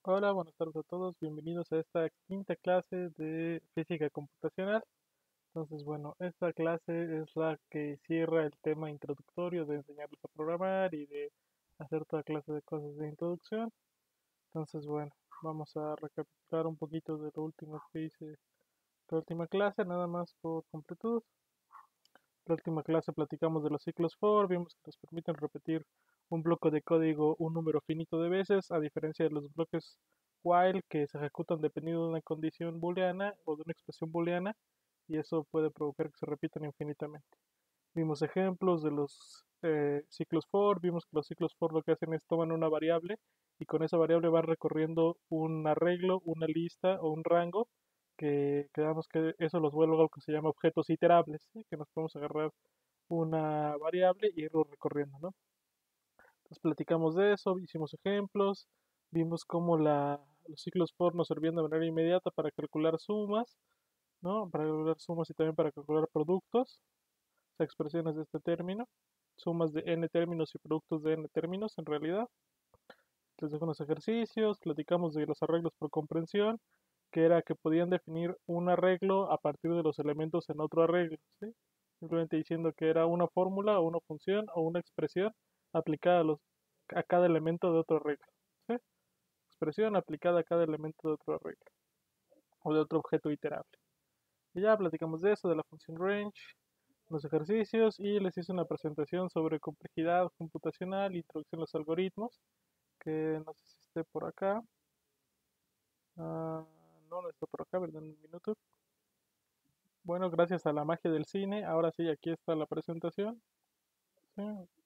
Hola, buenas tardes a todos. Bienvenidos a esta quinta clase de física computacional. Entonces, bueno, esta clase es la que cierra el tema introductorio de enseñarles a programar y de hacer toda clase de cosas de introducción. Entonces, bueno, vamos a recapitular un poquito de lo último que hice la última clase, nada más por completud. La última clase platicamos de los ciclos for, vimos que nos permiten repetir un bloque de código un número finito de veces, a diferencia de los bloques while que se ejecutan dependiendo de una condición booleana o de una expresión booleana, y eso puede provocar que se repitan infinitamente. Vimos ejemplos de los ciclos for, vimos que los ciclos for lo que hacen es toman una variable y con esa variable van recorriendo un arreglo, una lista o un rango que quedamos que eso los vuelve algo que se llama objetos iterables, ¿sí? Que nos podemos agarrar una variable y irlo recorriendo, ¿no? Entonces platicamos de eso, hicimos ejemplos, vimos cómo los ciclos for nos servían de manera inmediata para calcular sumas, ¿no? Para calcular sumas y también para calcular productos, o sea, expresiones de este término, sumas de n términos y productos de n términos en realidad. Les dejo unos ejercicios, platicamos de los arreglos por comprensión, que era que podían definir un arreglo a partir de los elementos en otro arreglo, ¿sí? Simplemente diciendo que era una fórmula o una función o una expresión aplicada a cada elemento de otro arreglo, ¿sí? Expresión aplicada a cada elemento de otro arreglo o de otro objeto iterable. Y ya platicamos de eso, de la función range, los ejercicios y les hice una presentación sobre complejidad computacional, introducción a los algoritmos, que no sé si esté por acá. No, no está por acá, ¿verdad? Un minuto. Bueno, gracias a la magia del cine, ahora sí, aquí está la presentación. Sí,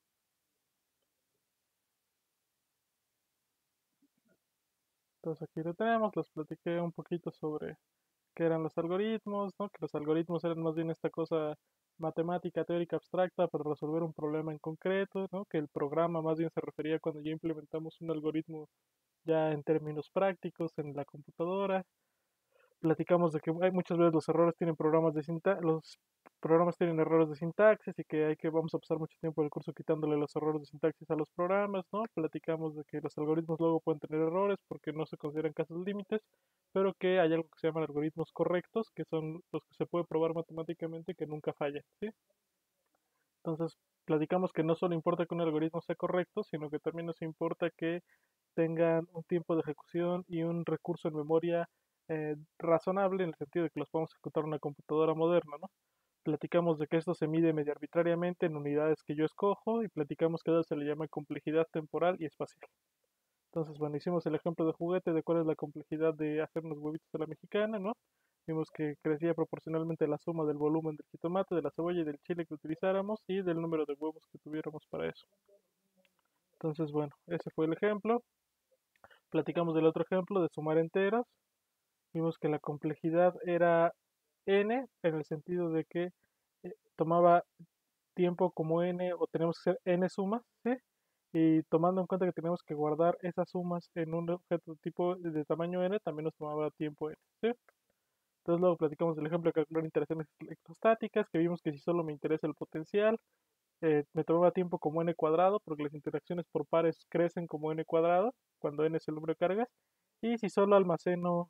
entonces aquí lo tenemos, les platiqué un poquito sobre qué eran los algoritmos, ¿no? Que los algoritmos eran más bien esta cosa matemática, teórica, abstracta para resolver un problema en concreto, ¿no? Que el programa más bien se refería cuando ya implementamos un algoritmo ya en términos prácticos en la computadora. Platicamos de que hay muchas veces los errores tienen los programas tienen errores de sintaxis y que vamos a pasar mucho tiempo del curso quitándole los errores de sintaxis a los programas, ¿no? Platicamos de que los algoritmos luego pueden tener errores porque no se consideran casos límites, pero que hay algo que se llaman algoritmos correctos, que son los que se puede probar matemáticamente y que nunca fallan, ¿sí? Entonces, platicamos que no solo importa que un algoritmo sea correcto, sino que también nos importa que tengan un tiempo de ejecución y un recurso en memoria razonable en el sentido de que los podemos ejecutar en una computadora moderna, ¿no? Platicamos de que esto se mide medio arbitrariamente en unidades que yo escojo y platicamos que a eso se le llama complejidad temporal y espacial. Entonces, bueno, hicimos el ejemplo de juguete de cuál es la complejidad de hacer unos huevitos a la mexicana, ¿no? Vimos que crecía proporcionalmente la suma del volumen del jitomate, de la cebolla y del chile que utilizáramos y del número de huevos que tuviéramos para eso. Entonces, bueno, ese fue el ejemplo. Platicamos del otro ejemplo de sumar enteros. Vimos que la complejidad era n en el sentido de que tomaba tiempo como n o tenemos que hacer n sumas, ¿sí? Y tomando en cuenta que tenemos que guardar esas sumas en un objeto tipo de tamaño n, también nos tomaba tiempo n, ¿sí? Entonces luego platicamos del ejemplo de calcular interacciones electrostáticas, que vimos que si solo me interesa el potencial, me tomaba tiempo como n cuadrado, porque las interacciones por pares crecen como n cuadrado, cuando n es el número de cargas, y si solo almaceno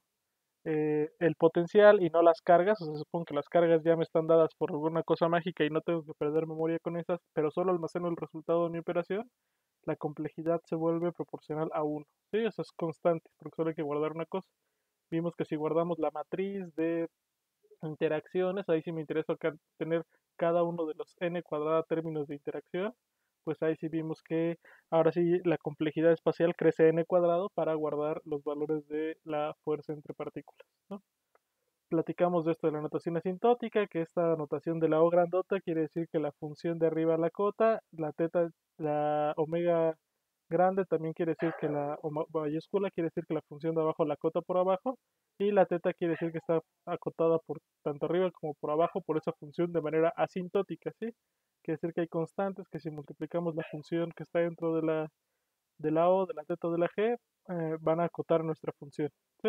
el potencial y no las cargas, o sea, supongo que las cargas ya me están dadas por alguna cosa mágica y no tengo que perder memoria con esas, pero solo almaceno el resultado de mi operación, la complejidad se vuelve proporcional a 1. ¿Sí? Eso es constante, porque solo hay que guardar una cosa. Vimos que si guardamos la matriz de interacciones, ahí sí me interesa tener cada uno de los n cuadrada términos de interacción, pues ahí sí vimos que ahora sí la complejidad espacial crece n cuadrado para guardar los valores de la fuerza entre partículas, ¿no? Platicamos de esto de la notación asintótica, que esta notación de la O grandota quiere decir que la función de arriba la cota, la teta, la omega grande también quiere decir que mayúscula quiere decir que la función de abajo la cota por abajo, y la teta quiere decir que está acotada por tanto arriba como por abajo por esa función de manera asintótica, ¿sí? Quiere decir que hay constantes que si multiplicamos la función que está dentro de la O, de la teta o de la G, van a acotar nuestra función, ¿sí?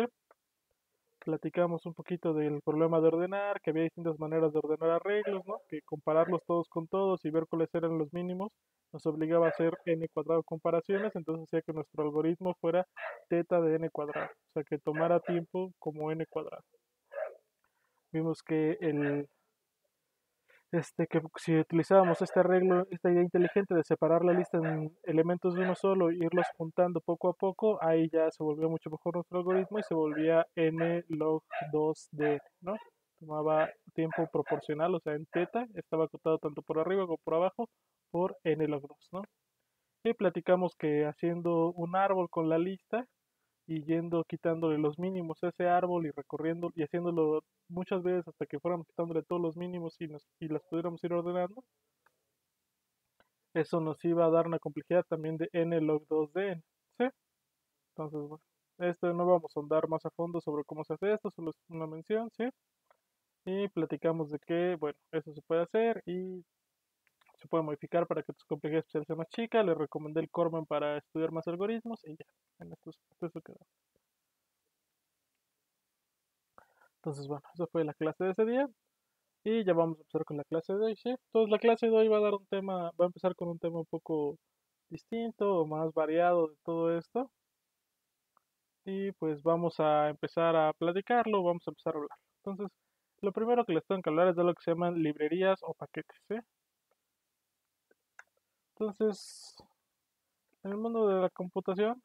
Platicamos un poquito del problema de ordenar, que había distintas maneras de ordenar arreglos, ¿no? Que compararlos todos con todos y ver cuáles eran los mínimos nos obligaba a hacer n cuadrado comparaciones, entonces hacía que nuestro algoritmo fuera teta de n cuadrado, o sea, que tomara tiempo como n cuadrado. Vimos que que si utilizábamos este arreglo, esta idea inteligente de separar la lista en elementos de uno solo e irlos juntando poco a poco, ahí ya se volvió mucho mejor nuestro algoritmo y se volvía n log 2 de, ¿no? Tomaba tiempo proporcional, o sea, en teta, estaba acotado tanto por arriba como por abajo por n log 2, ¿no? Y platicamos que haciendo un árbol con la lista y yendo quitándole los mínimos a ese árbol y recorriendo y haciéndolo muchas veces hasta que fuéramos quitándole todos los mínimos y las pudiéramos ir ordenando, eso nos iba a dar una complejidad también de n log 2 de n, ¿sí? Entonces, bueno, esto no vamos a andar más a fondo sobre cómo se hace esto, solo es una mención, ¿sí? Y platicamos de que, bueno, eso se puede hacer y se puede modificar para que tu complejidad especial sea más chica. Le recomendé el Corman para estudiar más algoritmos y ya, en esto quedó. Entonces, bueno, eso fue la clase de ese día. Y ya vamos a empezar con la clase de hoy, ¿sí? Entonces la clase de hoy va a dar un tema, va a empezar con un tema un poco distinto o más variado de todo esto. Y pues vamos a empezar a platicarlo, vamos a empezar a hablar. Entonces, lo primero que les tengo que hablar es de lo que se llaman librerías o paquetes, ¿sí? Entonces, en el mundo de la computación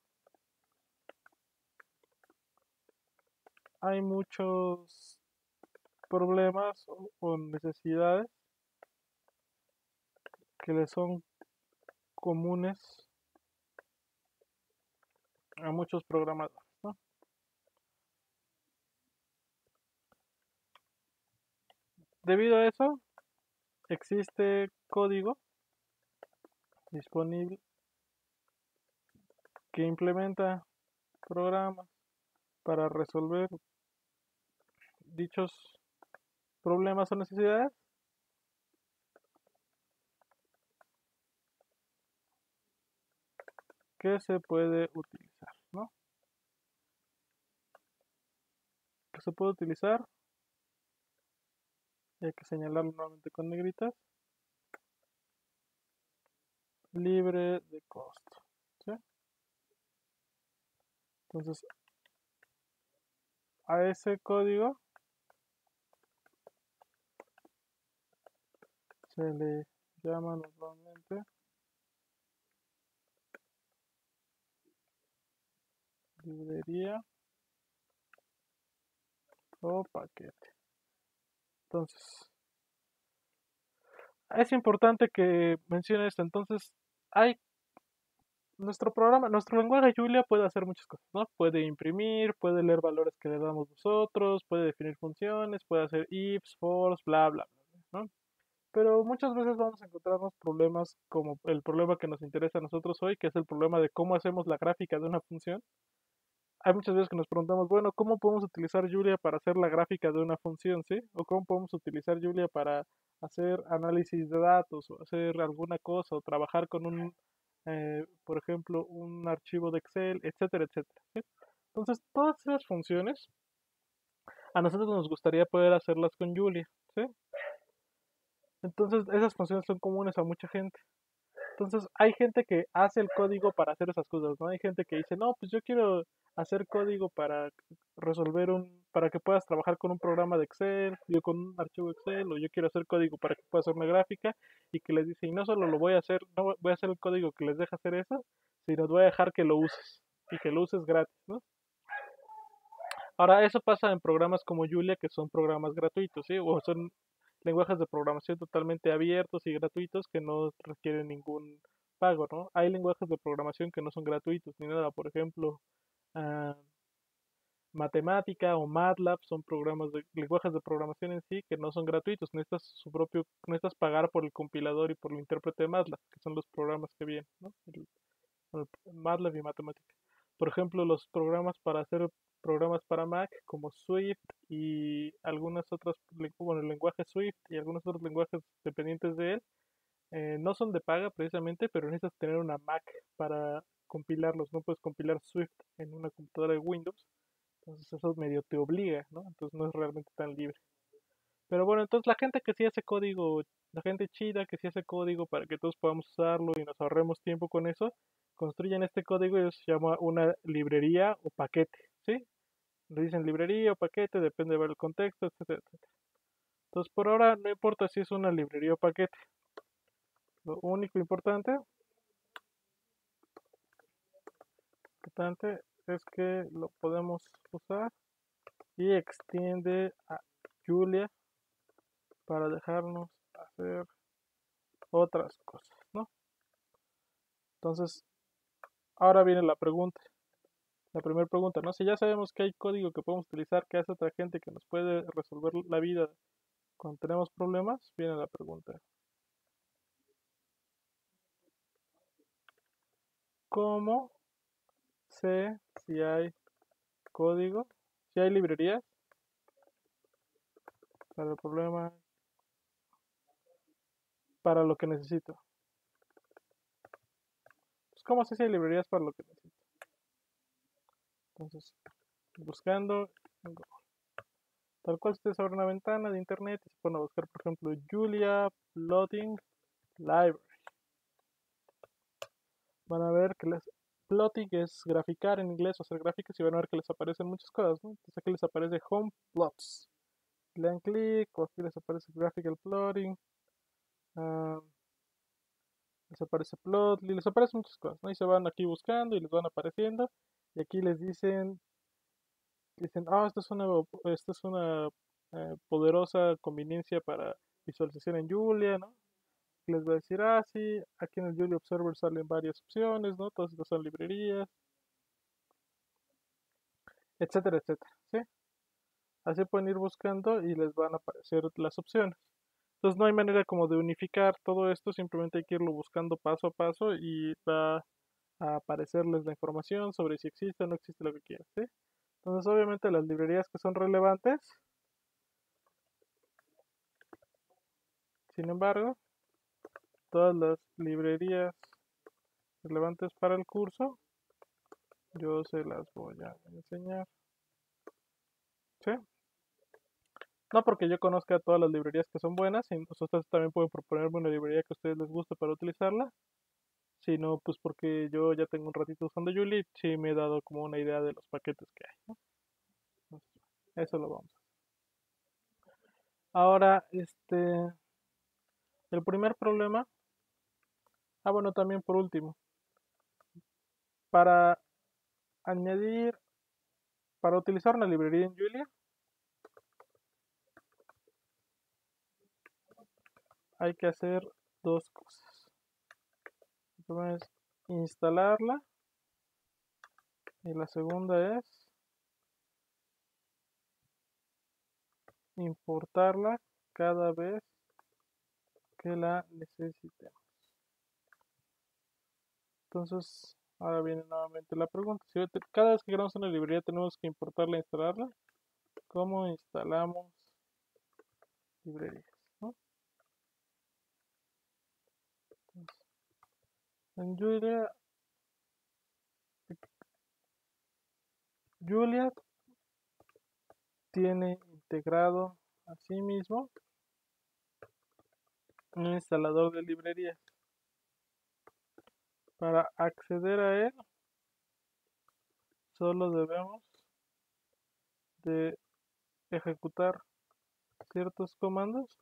hay muchos problemas o necesidades que le son comunes a muchos programadores, ¿no? Debido a eso, existe código disponible que implementa programas para resolver dichos problemas o necesidades que se puede utilizar, ¿no? Que se puede utilizar, hay que señalarlo nuevamente con negritas, libre de costo, ¿sí? Entonces, a ese código se le llama normalmente librería o paquete. Entonces, es importante que mencione esto. Entonces, hay nuestro programa, nuestro lenguaje Julia puede hacer muchas cosas, ¿no? Puede imprimir, puede leer valores que le damos nosotros, puede definir funciones, puede hacer ifs, fors, bla, bla, bla, ¿no? Pero muchas veces vamos a encontrarnos problemas como el problema que nos interesa a nosotros hoy, que es el problema de cómo hacemos la gráfica de una función. Hay muchas veces que nos preguntamos, bueno, ¿cómo podemos utilizar Julia para hacer la gráfica de una función, sí? O cómo podemos utilizar Julia para hacer análisis de datos, o hacer alguna cosa, o trabajar con por ejemplo, un archivo de Excel, etcétera, etcétera, ¿sí? Entonces, todas esas funciones, a nosotros nos gustaría poder hacerlas con Julia, ¿sí? Entonces, esas funciones son comunes a mucha gente. Entonces, hay gente que hace el código para hacer esas cosas, ¿no? Hay gente que dice, no, pues yo quiero hacer código para resolver para que puedas trabajar con un programa de Excel, yo con un archivo Excel, o yo quiero hacer código para que puedas hacer una gráfica, y que les dice, y no solo lo voy a hacer, no voy a hacer el código que les deja hacer eso, sino voy a dejar que lo uses, y que lo uses gratis, ¿no? Ahora, eso pasa en programas como Julia, que son programas gratuitos, ¿sí? O son lenguajes de programación totalmente abiertos y gratuitos que no requieren ningún pago, ¿no? Hay lenguajes de programación que no son gratuitos ni nada, por ejemplo, ah, Matemática o MATLAB son lenguajes de programación en sí que no son gratuitos, necesitas pagar por el compilador y por el intérprete de MATLAB, que son los programas que vienen, ¿no? MATLAB y matemática. Por ejemplo, los programas para hacer programas para Mac como Swift y algunas otras, bueno, el lenguaje Swift y algunos otros lenguajes dependientes de él, no son de paga precisamente, pero necesitas tener una Mac para compilarlos. No puedes compilar Swift en una computadora de Windows, entonces eso medio te obliga, ¿no? Entonces no es realmente tan libre. Pero bueno, entonces la gente que sí hace código, la gente chida que sí hace código para que todos podamos usarlo y nos ahorremos tiempo con eso, construyen este código y eso se llama una librería o paquete, ¿sí? Le dicen librería o paquete, depende de ver el contexto, etcétera, etcétera. Entonces por ahora no importa si es una librería o paquete. Lo único importante es que lo podemos usar y extiende a Julia para dejarnos hacer otras cosas, ¿no? Entonces, ahora viene la pregunta, la primera pregunta, ¿no? Si ya sabemos que hay código que podemos utilizar que hace otra gente que nos puede resolver la vida cuando tenemos problemas, viene la pregunta, ¿cómo sé si hay código, si hay librerías para el problema, para lo que necesito? Pues, ¿cómo sé si hay librerías para lo que necesito? Entonces, buscando, tal cual ustedes abren una ventana de internet y se ponen a buscar, por ejemplo, Julia Plotting Library. Van a ver que les plotting es graficar en inglés o hacer gráficas y van a ver que les aparecen muchas cosas, ¿no? Entonces aquí les aparece Home Plots. Le dan clic o aquí les aparece Graphical Plotting, ah, les aparece Plotly, les aparecen muchas cosas, ¿no? Y se van aquí buscando y les van apareciendo y aquí les dicen, esta es una poderosa conveniencia para visualización en Julia, ¿no? Les va a decir, sí, aquí en el Julia Observer salen varias opciones, ¿no? Todas estas son librerías, etcétera, etcétera, ¿sí? Así pueden ir buscando y les van a aparecer las opciones. Entonces no hay manera como de unificar todo esto, simplemente hay que irlo buscando paso a paso y va a aparecerles la información sobre si existe o no existe lo que quieran, ¿sí? Entonces obviamente las librerías que son relevantes, sin embargo, todas las librerías relevantes para el curso, yo se las voy a enseñar, ¿sí? No porque yo conozca todas las librerías que son buenas, y ustedes también pueden proponerme una librería que a ustedes les guste para utilizarla, sino pues porque yo ya tengo un ratito usando Julie y sí me he dado como una idea de los paquetes que hay, ¿no? Entonces, eso lo vamos. Ahora, el primer problema, bueno, también por último, para añadir, para utilizar una librería en Julia, hay que hacer dos cosas. La primera es instalarla y la segunda es importarla cada vez que la necesitemos. Entonces, ahora viene nuevamente la pregunta. Si cada vez que creamos una librería tenemos que importarla e instalarla, ¿cómo instalamos librerías? ¿No? Entonces, en Julia tiene integrado a sí mismo un instalador de librerías. Para acceder a él, solo debemos de ejecutar ciertos comandos,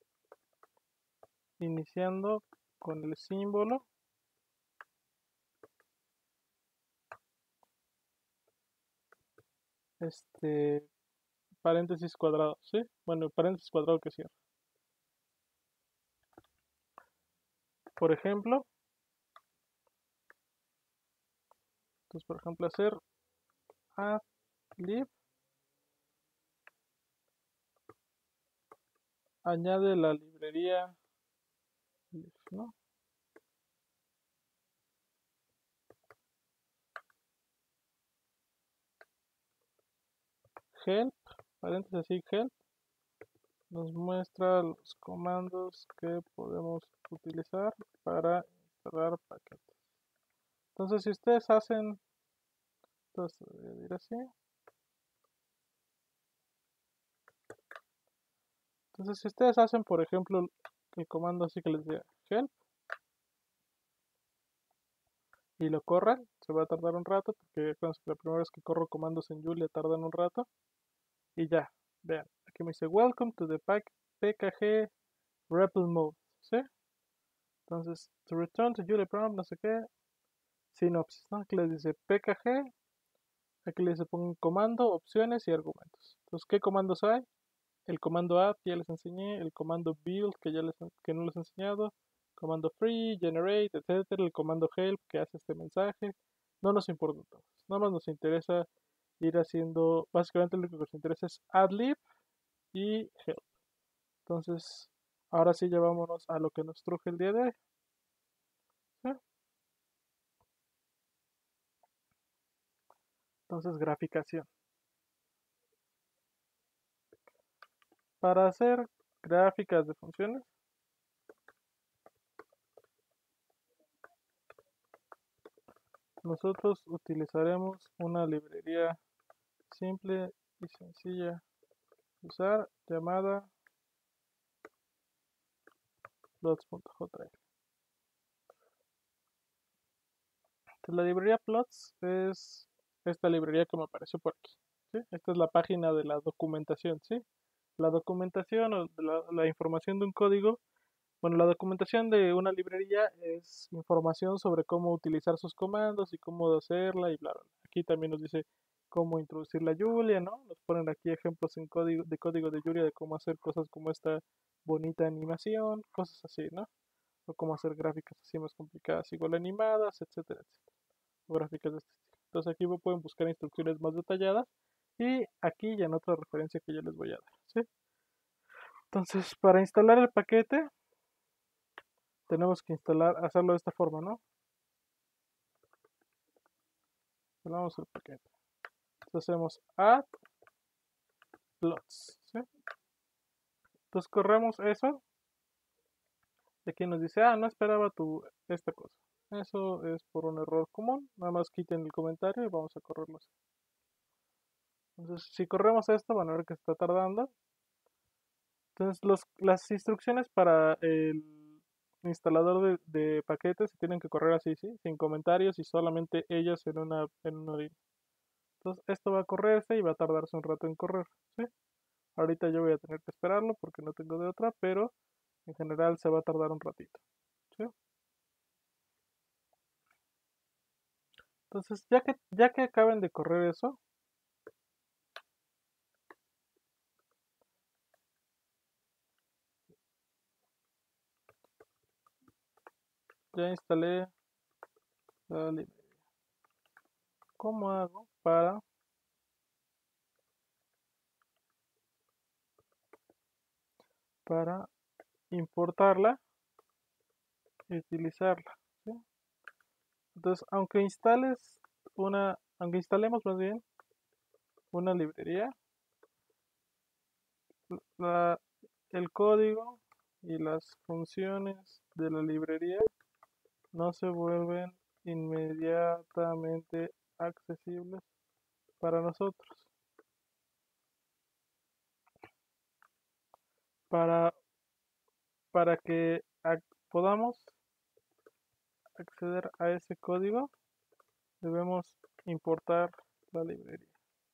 iniciando con el símbolo este paréntesis cuadrado, ¿sí? Bueno, paréntesis cuadrado que cierra. Por ejemplo, hacer add lib, añade la librería lib, ¿no? Help, paréntesis help, nos muestra los comandos que podemos utilizar para instalar paquetes. Entonces, si ustedes hacen, entonces voy a decir así. Entonces, si ustedes hacen, por ejemplo, el comando así que les decía help y lo corran, se va a tardar un rato, porque acuérdense que la primera vez que corro comandos en Julia tardan un rato. Y ya, vean, aquí me dice Welcome to the PKG REPL mode, ¿sí? Entonces, to return to Julia prompt, no sé qué, sinopsis, ¿no? Aquí les dice PKG, aquí les pongo comando, opciones y argumentos. Entonces, ¿qué comandos hay? El comando add que ya les enseñé, el comando build que no les he enseñado, comando free, generate, etcétera, el comando help que hace este mensaje. No nos importa todos. No nos interesa ir haciendo, básicamente lo único que nos interesa es add-lib y help. Entonces, ahora sí llevámonos a lo que nos truje el día de hoy. ¿Sí? Entonces, graficación. Para hacer gráficas de funciones, nosotros utilizaremos una librería simple y sencilla de usar llamada plots.jl. La librería plots es esta librería que me apareció por aquí. ¿Sí? Esta es la página de la documentación. ¿Sí? La documentación o la información de un código. Bueno, la documentación de una librería es información sobre cómo utilizar sus comandos y cómo hacerla y bla, bla, bla. Aquí también nos dice cómo introducir la Julia, ¿no? Nos ponen aquí ejemplos en código de Julia de cómo hacer cosas como esta bonita animación, cosas así, ¿no? O cómo hacer gráficas así más complicadas, igual animadas, etcétera, etcétera. O gráficas de este estilo. Entonces aquí pueden buscar instrucciones más detalladas y aquí ya en otra referencia que yo les voy a dar, ¿sí? Entonces, para instalar el paquete, tenemos que hacerlo de esta forma, ¿no? Instalamos el paquete. Entonces hacemos add plots, ¿sí? Entonces corremos eso. Y aquí nos dice, no esperaba esta cosa. Eso es por un error común. Nada más quiten el comentario y vamos a correrlo así. Entonces, si corremos esto, van a ver que está tardando. Entonces, las instrucciones para el instalador de paquetes se tienen que correr así, ¿sí? Sin comentarios y solamente ellas en una línea. Entonces, esto va a correrse y va a tardarse un rato en correr, ¿sí? Ahorita yo voy a tener que esperarlo porque no tengo de otra, pero en general se va a tardar un ratito, ¿sí? Entonces, ya que acaben de correr eso, ya instalé la librería. ¿Cómo hago para importarla y utilizarla? ¿Sí? Entonces, aunque instalemos más bien una librería, la- el código y las funciones de la librería no se vuelven inmediatamente accesibles para nosotros. Para, para que podamos acceder a ese código, debemos importar la librería.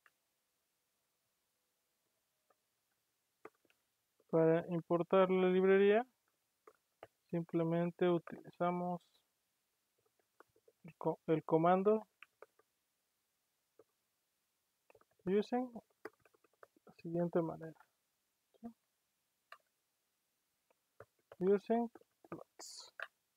Para importar la librería, simplemente utilizamos el comando using de la siguiente manera. ¿Sí? Using plots.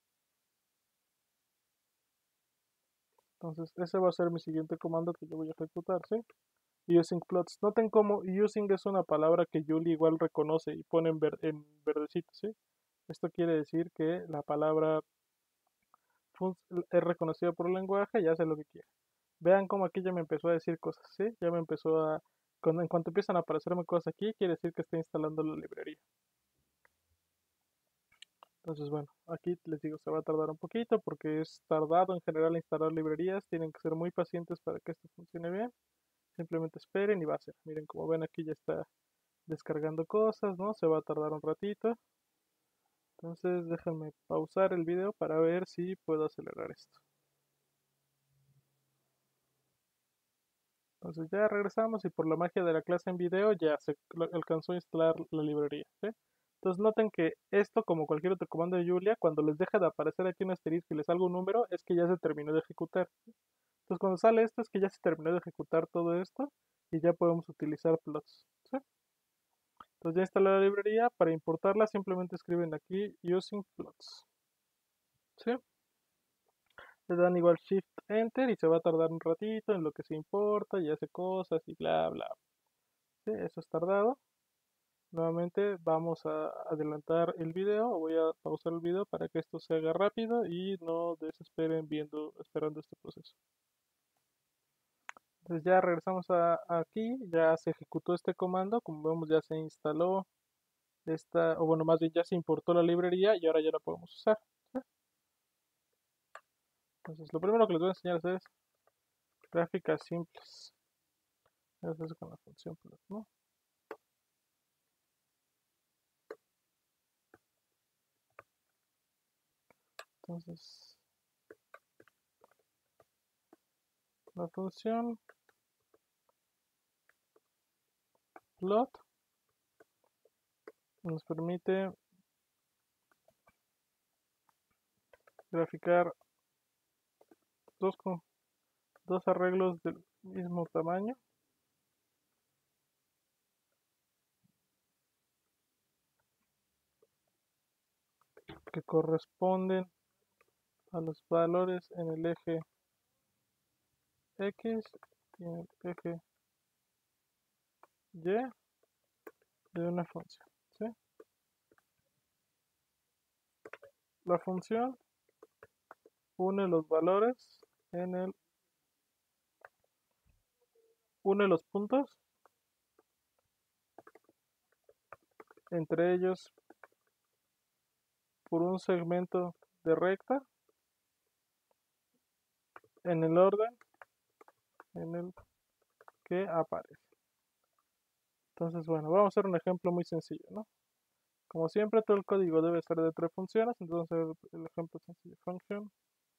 Entonces, ese va a ser mi siguiente comando que yo voy a ejecutar, ¿sí? Using plots. Noten cómo using es una palabra que Julie igual reconoce y pone en verdecito, ¿sí? Esto quiere decir que la palabra es reconocida por el lenguaje y hace lo que quiere. Vean cómo aquí ya me empezó a decir cosas, ¿sí? Ya me empezó en cuanto empiezan a aparecerme cosas aquí, quiere decir que está instalando la librería. Entonces, bueno, aquí les digo, se va a tardar un poquito porque es tardado en general instalar librerías. Tienen que ser muy pacientes para que esto funcione bien. Simplemente esperen y va a ser. Miren, como ven aquí ya está descargando cosas, ¿no? Se va a tardar un ratito. Entonces déjenme pausar el video para ver si puedo acelerar esto. Entonces ya regresamos y por la magia de la clase en video ya se alcanzó a instalar la librería, ¿sí? Entonces noten que esto, como cualquier otro comando de Julia, cuando les deja de aparecer aquí un asterisco y les salga un número, es que ya se terminó de ejecutar. Entonces cuando sale esto es que ya se terminó de ejecutar todo esto y ya podemos utilizar plots, ¿sí? Entonces ya instalé la librería. Para importarla simplemente escriben aquí using plots, ¿sí? Le dan igual Shift Enter y se va a tardar un ratito en lo que se importa y hace cosas y bla bla. ¿Sí? Eso es tardado. Nuevamente vamos a adelantar el video, o voy a pausar el video para que esto se haga rápido y no desesperen esperando este proceso. Entonces ya regresamos aquí, ya se ejecutó este comando, como vemos ya se instaló esta, o bueno, más bien ya se importó la librería y ahora ya la podemos usar, ¿sí? Entonces lo primero que les voy a enseñar a hacer es gráficas simples. Eso es con la función plot, ¿no? Entonces la función plot nos permite graficar dos, dos arreglos del mismo tamaño que corresponden a los valores en el eje X y en el eje Y de una función, ¿sí? La función une los valores en el une los puntos entre ellos por un segmento de recta en el orden en el que aparece. Entonces, bueno, vamos a hacer un ejemplo muy sencillo, ¿no? Como siempre, todo el código debe ser de tres funciones, entonces el ejemplo sencillo, function,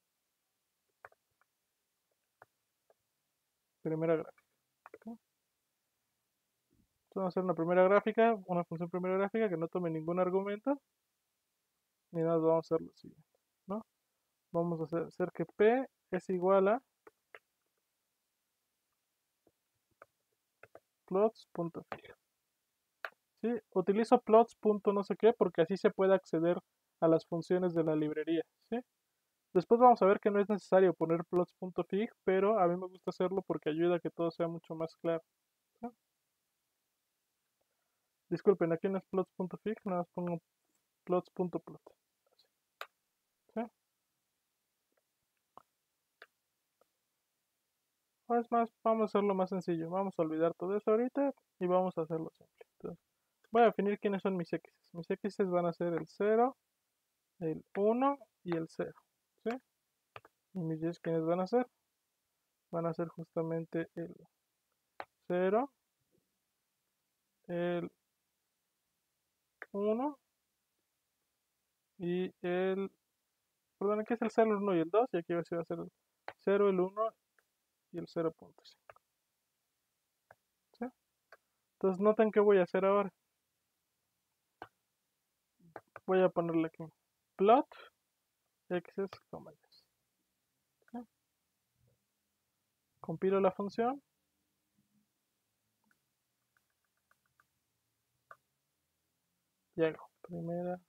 primera gráfica. ¿Okay? Entonces vamos a hacer una primera gráfica, una función primera gráfica que no tome ningún argumento, ni nada, vamos a hacer lo siguiente, ¿no? Vamos a hacer que P es igual a plots.fig. ¿Sí? Utilizo plots. No sé qué porque así se puede acceder a las funciones de la librería, ¿sí? Después vamos a ver que no es necesario poner plots.fig, pero a mí me gusta hacerlo porque ayuda a que todo sea mucho más claro, ¿sí? Disculpen, aquí no es plots.fig, nada más pongo plots.plot. ¿Sí? Es más, vamos a hacerlo más sencillo. Vamos a olvidar todo eso ahorita y vamos a hacerlo simple. Entonces, voy a definir quiénes son mis x. Mis x van a ser el 0, el 1 y el 0. ¿Sí? Y mis y quiénes van a ser? Van a ser justamente el 0, el 1 y el... Perdón, aquí es el 0, el 1 y el 2. Y aquí va a ser el 0, el 1 y el 0.5. ¿Sí? Entonces noten qué voy a hacer ahora. Voy a ponerle aquí plot x's, ¿sí? Compilo la función y hago primera.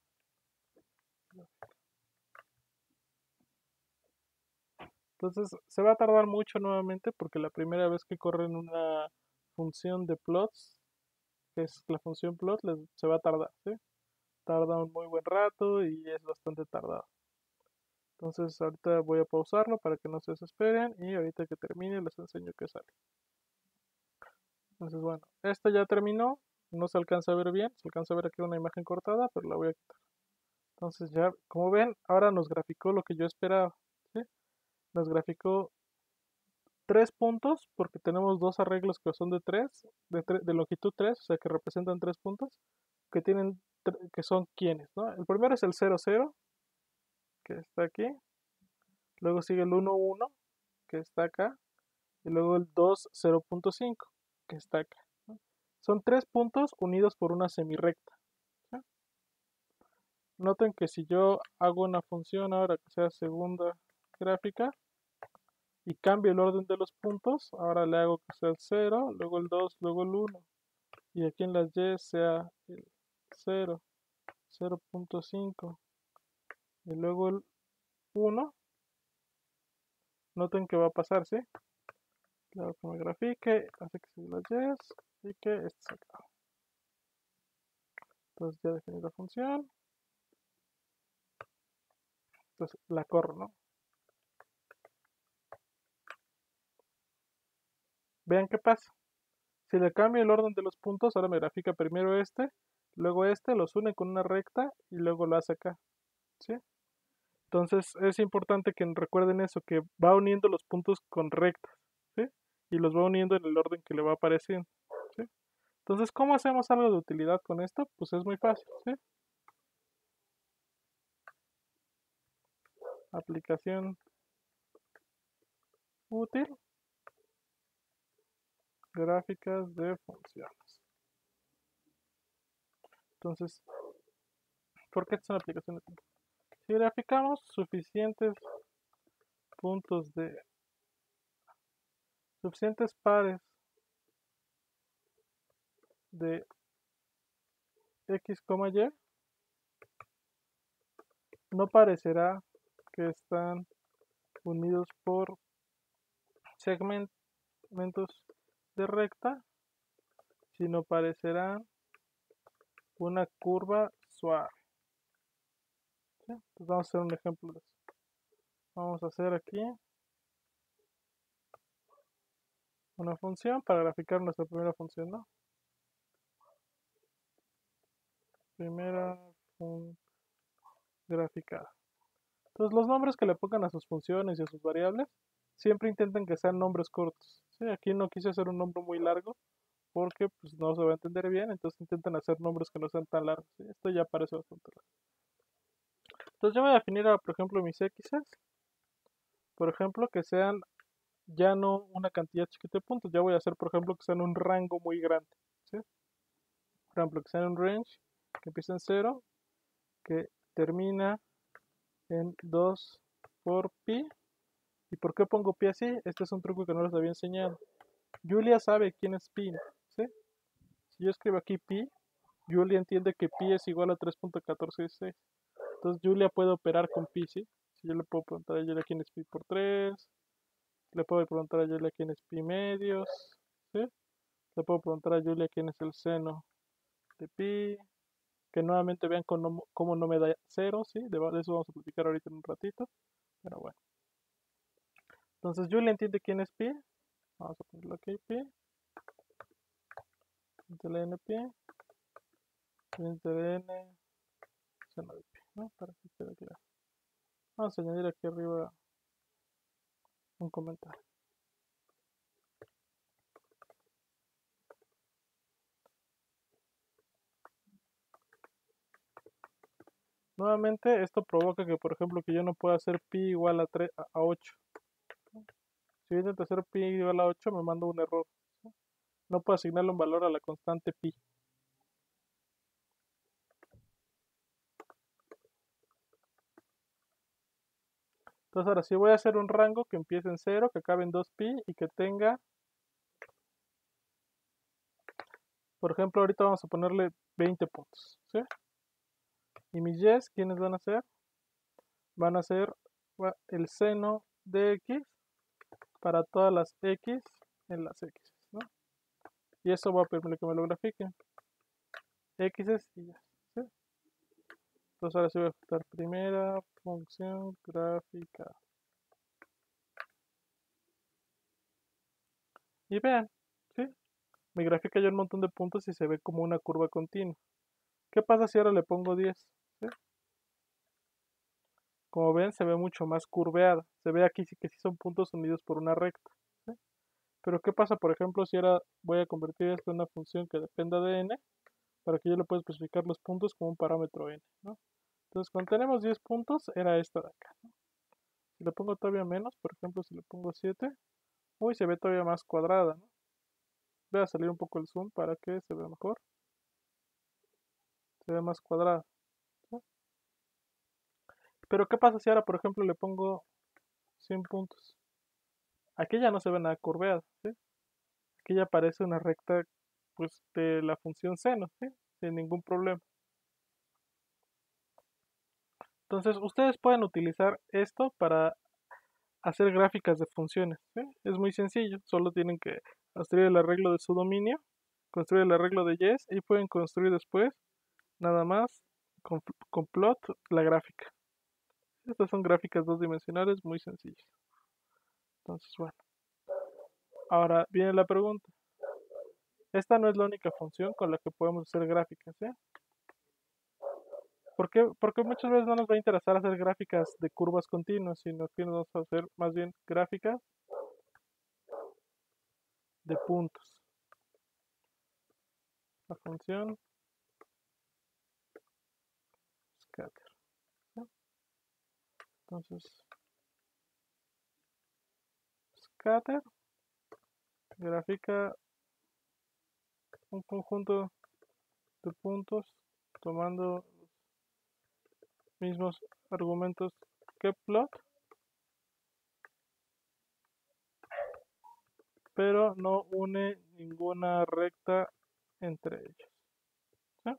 Entonces se va a tardar mucho nuevamente porque la primera vez que corren una función de plots, que es la función plot, se va a tardar, ¿sí? Tarda un muy buen rato y es bastante tardado. Entonces ahorita voy a pausarlo para que no se desesperen y ahorita que termine les enseño qué sale. Entonces bueno, esto ya terminó, no se alcanza a ver bien, se alcanza a ver aquí una imagen cortada, pero la voy a quitar. Entonces ya, como ven, ahora nos graficó lo que yo esperaba, ¿sí? Nos graficó 3 puntos porque tenemos dos arreglos que son de 3, de longitud 3, o sea que representan 3 puntos, que tienen, que son quiénes, ¿no? El primero es el 0, 0, que está aquí, luego sigue el 1, 1, que está acá, y luego el 2, 0.5, que está acá, ¿no? Son 3 puntos unidos por una semirrecta, ¿sí? Noten que si yo hago una función ahora que sea segunda gráfica, y cambio el orden de los puntos, ahora le hago que sea el 0, luego el 2, luego el 1, y aquí en las y sea el 0, 0.5 y luego el 1. Noten que va a pasar, ¿sí? Le hago que me grafique, hace que se las y y que esto se acabe. Entonces ya definí la función, entonces la corro, ¿no? Vean qué pasa. Si le cambio el orden de los puntos, ahora me grafica primero luego los une con una recta y luego lo hace acá, ¿sí? Entonces es importante que recuerden eso, que va uniendo los puntos con rectas, ¿sí? Y los va uniendo en el orden que le va apareciendo, ¿sí? Entonces, ¿cómo hacemos algo de utilidad con esto? Pues es muy fácil, ¿sí? Aplicación útil, gráficas de funciones. Entonces, ¿por qué es una aplicación útil? Si graficamos suficientes pares de x, y, no parecerá que están unidos por segmentos de recta, sino parecerá una curva suave, ¿sí? Entonces vamos a hacer un ejemplo de eso. Vamos a hacer aquí una función para graficar nuestra primera función, ¿no? Primera graficada. Entonces los nombres que le pongan a sus funciones y a sus variables, siempre intenten que sean nombres cortos, ¿sí? Aquí no quise hacer un nombre muy largo porque pues, no se va a entender bien, entonces intenten hacer nombres que no sean tan largos, ¿sí? Esto ya parece bastante largo. Entonces yo voy a definir, por ejemplo, mis x's, por ejemplo, que sean ya no una cantidad chiquita de puntos, ya voy a hacer, por ejemplo, que sean un rango muy grande, ¿sí? Por ejemplo, que sean un range que empieza en 0, que termina en 2 por pi. ¿Y por qué pongo pi así? Este es un truco que no les había enseñado. Julia sabe quién es pi, ¿sí? Si yo escribo aquí pi, Julia entiende que pi es igual a 3.1416. Entonces Julia puede operar con pi, ¿sí? Si yo le puedo preguntar a Julia quién es pi por 3, le puedo preguntar a Julia quién es pi medios, ¿sí? Le puedo preguntar a Julia quién es el seno de pi, que nuevamente vean cómo no me da 0, ¿sí? De eso vamos a platicar ahorita en un ratito, pero bueno. Entonces Julia entiende quién es pi, vamos a ponerlo aquí, pi, ln pi, ln seno de pi, ¿no? Para que quede claro. Vamos a añadir aquí arriba un comentario. Nuevamente esto provoca que, por ejemplo, que yo no pueda hacer pi igual a 8. Si yo intento hacer pi igual a 8 me manda un error, ¿sí? No puedo asignarle un valor a la constante pi. Entonces ahora sí voy a hacer un rango que empiece en 0, que acabe en 2pi y que tenga, por ejemplo, ahorita vamos a ponerle 20 puntos, ¿sí? Y mis y's, ¿quiénes van a ser? Van a ser el seno de x para todas las x en las x, ¿no? Y eso va a permitir que me lo grafiquen. X y y, ¿sí? Entonces ahora sí voy a ejecutar primera función gráfica. Y vean, ¿sí? Me grafica ya un montón de puntos y se ve como una curva continua. ¿Qué pasa si ahora le pongo 10? ¿Sí? Como ven, se ve mucho más curveada. Se ve aquí sí que sí son puntos unidos por una recta, ¿sí? Pero ¿qué pasa, por ejemplo, si ahora voy a convertir esto en una función que dependa de n, para que yo le pueda especificar los puntos como un parámetro n, ¿no? Entonces, cuando tenemos 10 puntos, era esta de acá, ¿no? Si le pongo todavía menos, por ejemplo, si le pongo 7, uy, se ve todavía más cuadrada, ¿no? Voy a salir un poco el zoom para que se vea mejor. Se ve más cuadrada, ¿sí? Pero ¿qué pasa si ahora, por ejemplo, le pongo 100 puntos? Aquí ya no se ve nada curveado, ¿sí? Aquí ya aparece una recta, pues, de la función seno, ¿sí? Sin ningún problema. Entonces, ustedes pueden utilizar esto para hacer gráficas de funciones, ¿sí? Es muy sencillo, solo tienen que construir el arreglo de su dominio, construir el arreglo de yes y pueden construir después, nada más, con plot, la gráfica. Estas son gráficas dos-dimensionales muy sencillas. Entonces, bueno, ahora viene la pregunta. Esta no es la única función con la que podemos hacer gráficas, ¿sí? ¿Por qué? Porque muchas veces no nos va a interesar hacer gráficas de curvas continuas, sino que nos vamos a hacer más bien gráficas de puntos. La función scatter, ¿sí? Entonces, scatter grafica un conjunto de puntos tomando los mismos argumentos que plot, pero no une ninguna recta entre ellos, ¿sí?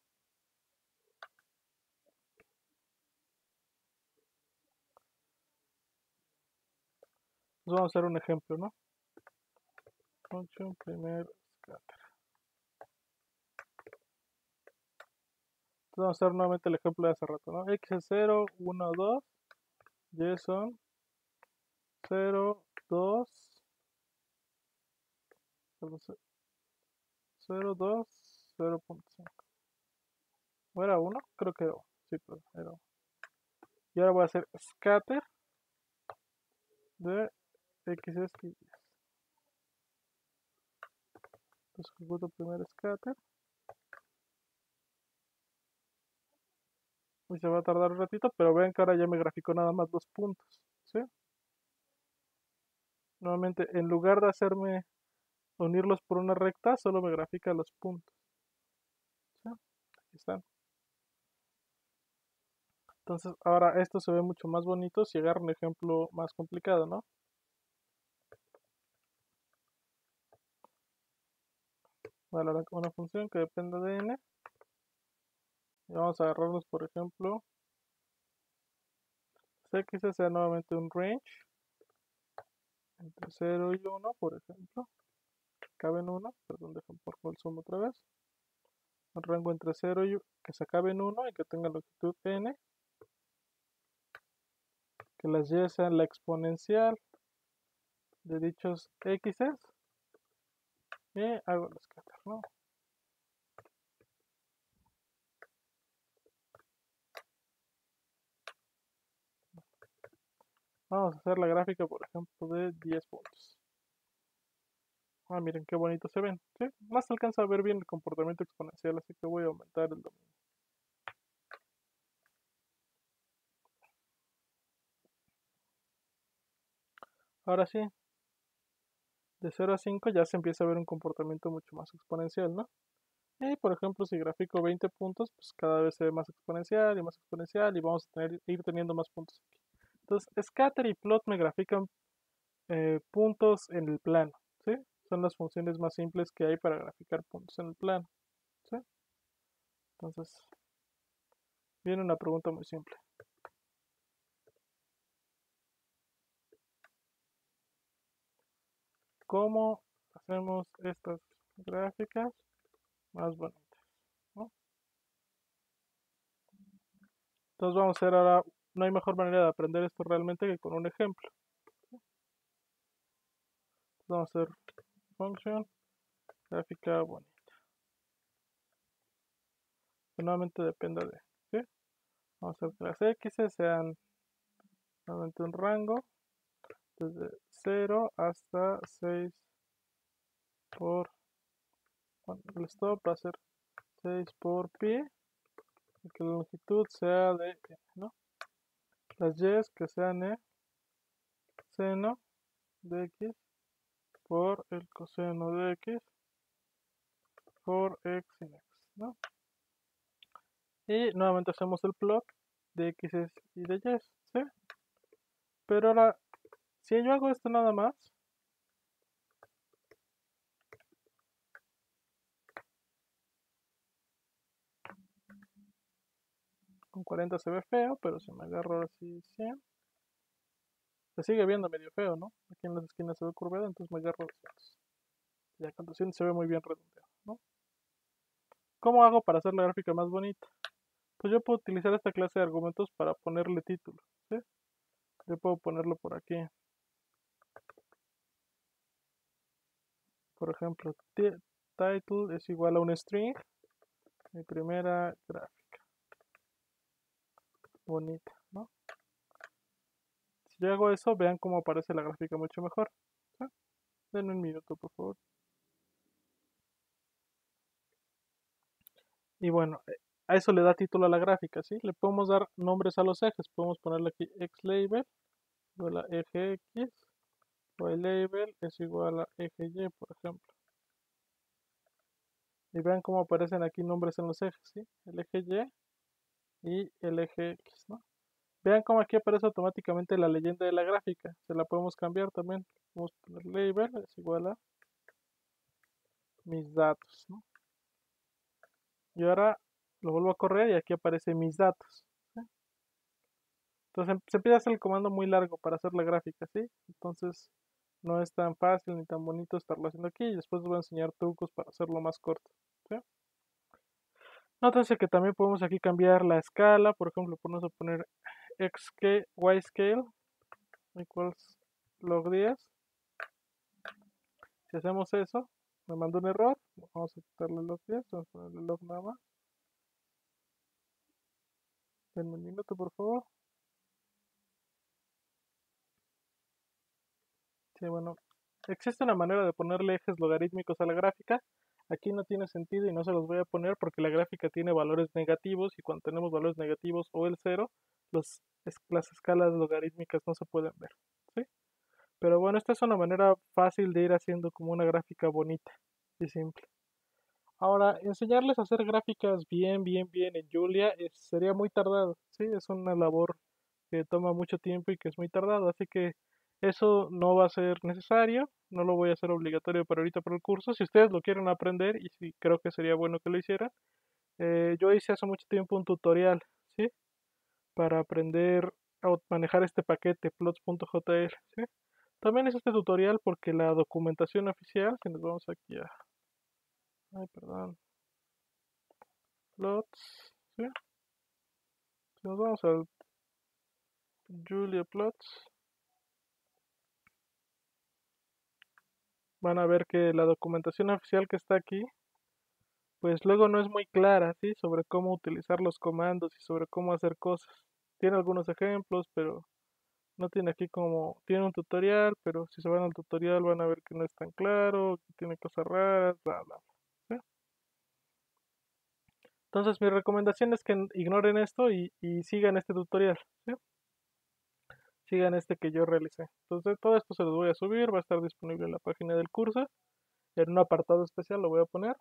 Pues vamos a hacer un ejemplo, ¿no? Function primer scatter. Entonces vamos a hacer nuevamente el ejemplo de hace rato, ¿no? X es 0, 1, 2, Y son 0, 2, 0, 2, 0.5. ¿O era 1? Creo que era 1. Sí, pero era 1. Y ahora voy a hacer scatter de X y Y. Entonces ejecuto primero scatter. Y se va a tardar un ratito, pero vean que ahora ya me graficó nada más los puntos, ¿sí? Nuevamente, en lugar de hacerme unirlos por una recta, solo me grafica los puntos, ¿sí? Aquí están. Entonces, ahora esto se ve mucho más bonito si agarro un ejemplo más complicado, ¿no? Vale, ahora con una función que dependa de n. Y vamos a agarrarlos, por ejemplo, x sea nuevamente un range entre 0 y 1, por ejemplo. Cabe en 1, perdón, dejen por el zoom otra vez. Un rango entre 0 y que se acabe en 1 y que tenga longitud n. Que las y sean la exponencial de dichos x y hago el scatter, ¿no? Vamos a hacer la gráfica, por ejemplo, de 10 puntos. Ah, miren qué bonito se ven, ¿sí? No se alcanza a ver bien el comportamiento exponencial, así que voy a aumentar el dominio. Ahora sí, de 0 a 5 ya se empieza a ver un comportamiento mucho más exponencial, ¿no? Y por ejemplo, si grafico 20 puntos, pues cada vez se ve más exponencial y vamos a ir teniendo más puntos aquí. Entonces, scatter y plot me grafican puntos en el plano, ¿sí? Son las funciones más simples que hay para graficar puntos en el plano, ¿sí? Entonces, viene una pregunta muy simple. ¿Cómo hacemos estas gráficas más bonitas, ¿no? Entonces vamos a hacer ahora, no hay mejor manera de aprender esto realmente que con un ejemplo. Vamos a hacer function gráfica bonita. Que nuevamente dependa de, ¿sí? Vamos a hacer que las x sean nuevamente un rango desde 0 hasta 6 por, bueno, el stop va a ser 6 por pi, y que la longitud sea de, ¿no? Las y que sean seno de x por el coseno de x por x sin x, ¿no? Y nuevamente hacemos el plot de x y de y, ¿sí? Pero ahora, si yo hago esto nada más, con 40 se ve feo, pero si me agarro así 100, se sigue viendo medio feo, ¿no? Aquí en las esquinas se ve curvado, entonces me agarro 200. Ya con 200 se ve muy bien redondeado, ¿no? ¿Cómo hago para hacer la gráfica más bonita? Pues yo puedo utilizar esta clase de argumentos para ponerle título, ¿sí? Yo puedo ponerlo por aquí. Por ejemplo, title es igual a un string, mi primera gráfica, bonita, ¿no? Si yo hago eso, vean cómo aparece la gráfica mucho mejor, ¿sí? Denme un minuto, por favor. Y bueno, a eso le da título a la gráfica, ¿sí? Le podemos dar nombres a los ejes. Podemos ponerle aquí xlabel igual a eje x, o label es igual a eje y, por ejemplo. Y vean cómo aparecen aquí nombres en los ejes, ¿sí? El eje y el eje x, ¿no? Vean cómo aquí aparece automáticamente la leyenda de la gráfica. Se la podemos cambiar también. Vamos a poner label es igual a mis datos, ¿no? Y ahora lo vuelvo a correr y aquí aparece mis datos, ¿sí? Entonces se empieza a hacer el comando muy largo para hacer la gráfica, ¿sí? Entonces no es tan fácil ni tan bonito estarlo haciendo aquí y después les voy a enseñar trucos para hacerlo más corto, ¿sí? Nótense que también podemos aquí cambiar la escala, por ejemplo, podemos poner y scale equals log 10. Si hacemos eso, me mandó un error, vamos a quitarle log 10, vamos a ponerle log nada más. Denme un minuto, por favor. Sí, bueno, existe una manera de ponerle ejes logarítmicos a la gráfica. Aquí no tiene sentido y no se los voy a poner porque la gráfica tiene valores negativos y cuando tenemos valores negativos o el cero, las escalas logarítmicas no se pueden ver, ¿sí? Pero bueno, esta es una manera fácil de ir haciendo como una gráfica bonita y simple. Ahora, enseñarles a hacer gráficas bien en Julia sería muy tardado, ¿sí? Es una labor que toma mucho tiempo y que es muy tardado, así que eso no va a ser necesario, no lo voy a hacer obligatorio para ahorita por el curso. Si ustedes lo quieren aprender, y sí creo que sería bueno que lo hicieran, yo hice hace mucho tiempo un tutorial, ¿sí? Para aprender a manejar este paquete plots.jl, ¿sí? También es este tutorial porque la documentación oficial, si nos vamos aquí a, ay, perdón, plots, ¿sí? Si nos vamos al Julia Plots, van a ver que la documentación oficial que está aquí, pues luego no es muy clara, ¿sí? Sobre cómo utilizar los comandos y sobre cómo hacer cosas. Tiene algunos ejemplos, pero no tiene aquí como, tiene un tutorial, pero si se van al tutorial van a ver que no es tan claro, que tiene cosas raras, bla, bla, bla, ¿sí? Entonces mi recomendación es que ignoren esto y sigan este tutorial, ¿sí? Sigan este que yo realicé. Entonces todo esto se los voy a subir, va a estar disponible en la página del curso. En un apartado especial lo voy a poner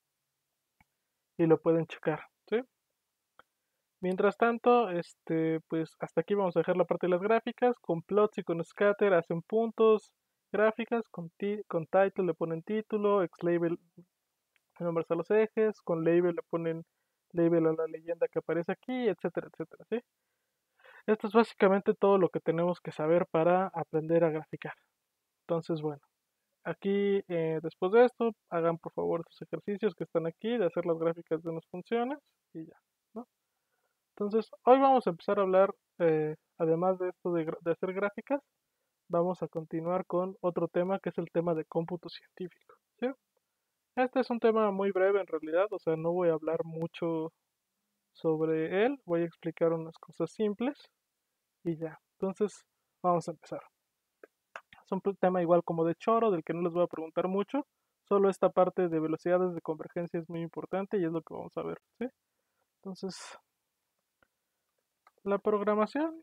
y lo pueden checar, ¿sí? Mientras tanto, pues hasta aquí vamos a dejar la parte de las gráficas. Con plots y con scatter hacen puntos, gráficas, con title le ponen título, xlabel nombres a los ejes, con label le ponen label a la leyenda que aparece aquí, etcétera, etcétera, ¿sí? Esto es básicamente todo lo que tenemos que saber para aprender a graficar. Entonces, bueno, aquí después de esto, hagan por favor estos ejercicios que están aquí de hacer las gráficas de unas funciones y ya, ¿no? Entonces, hoy vamos a empezar a hablar, además de esto de hacer gráficas, vamos a continuar con otro tema que es el tema de cómputo científico, ¿sí? Este es un tema muy breve en realidad, o sea, no voy a hablar mucho sobre él, voy a explicar unas cosas simples y ya. Entonces, vamos a empezar. Es un tema igual como de choro, del que no les voy a preguntar mucho, Solo esta parte de velocidades de convergencia es muy importante y es lo que vamos a ver, ¿sí? Entonces, la programación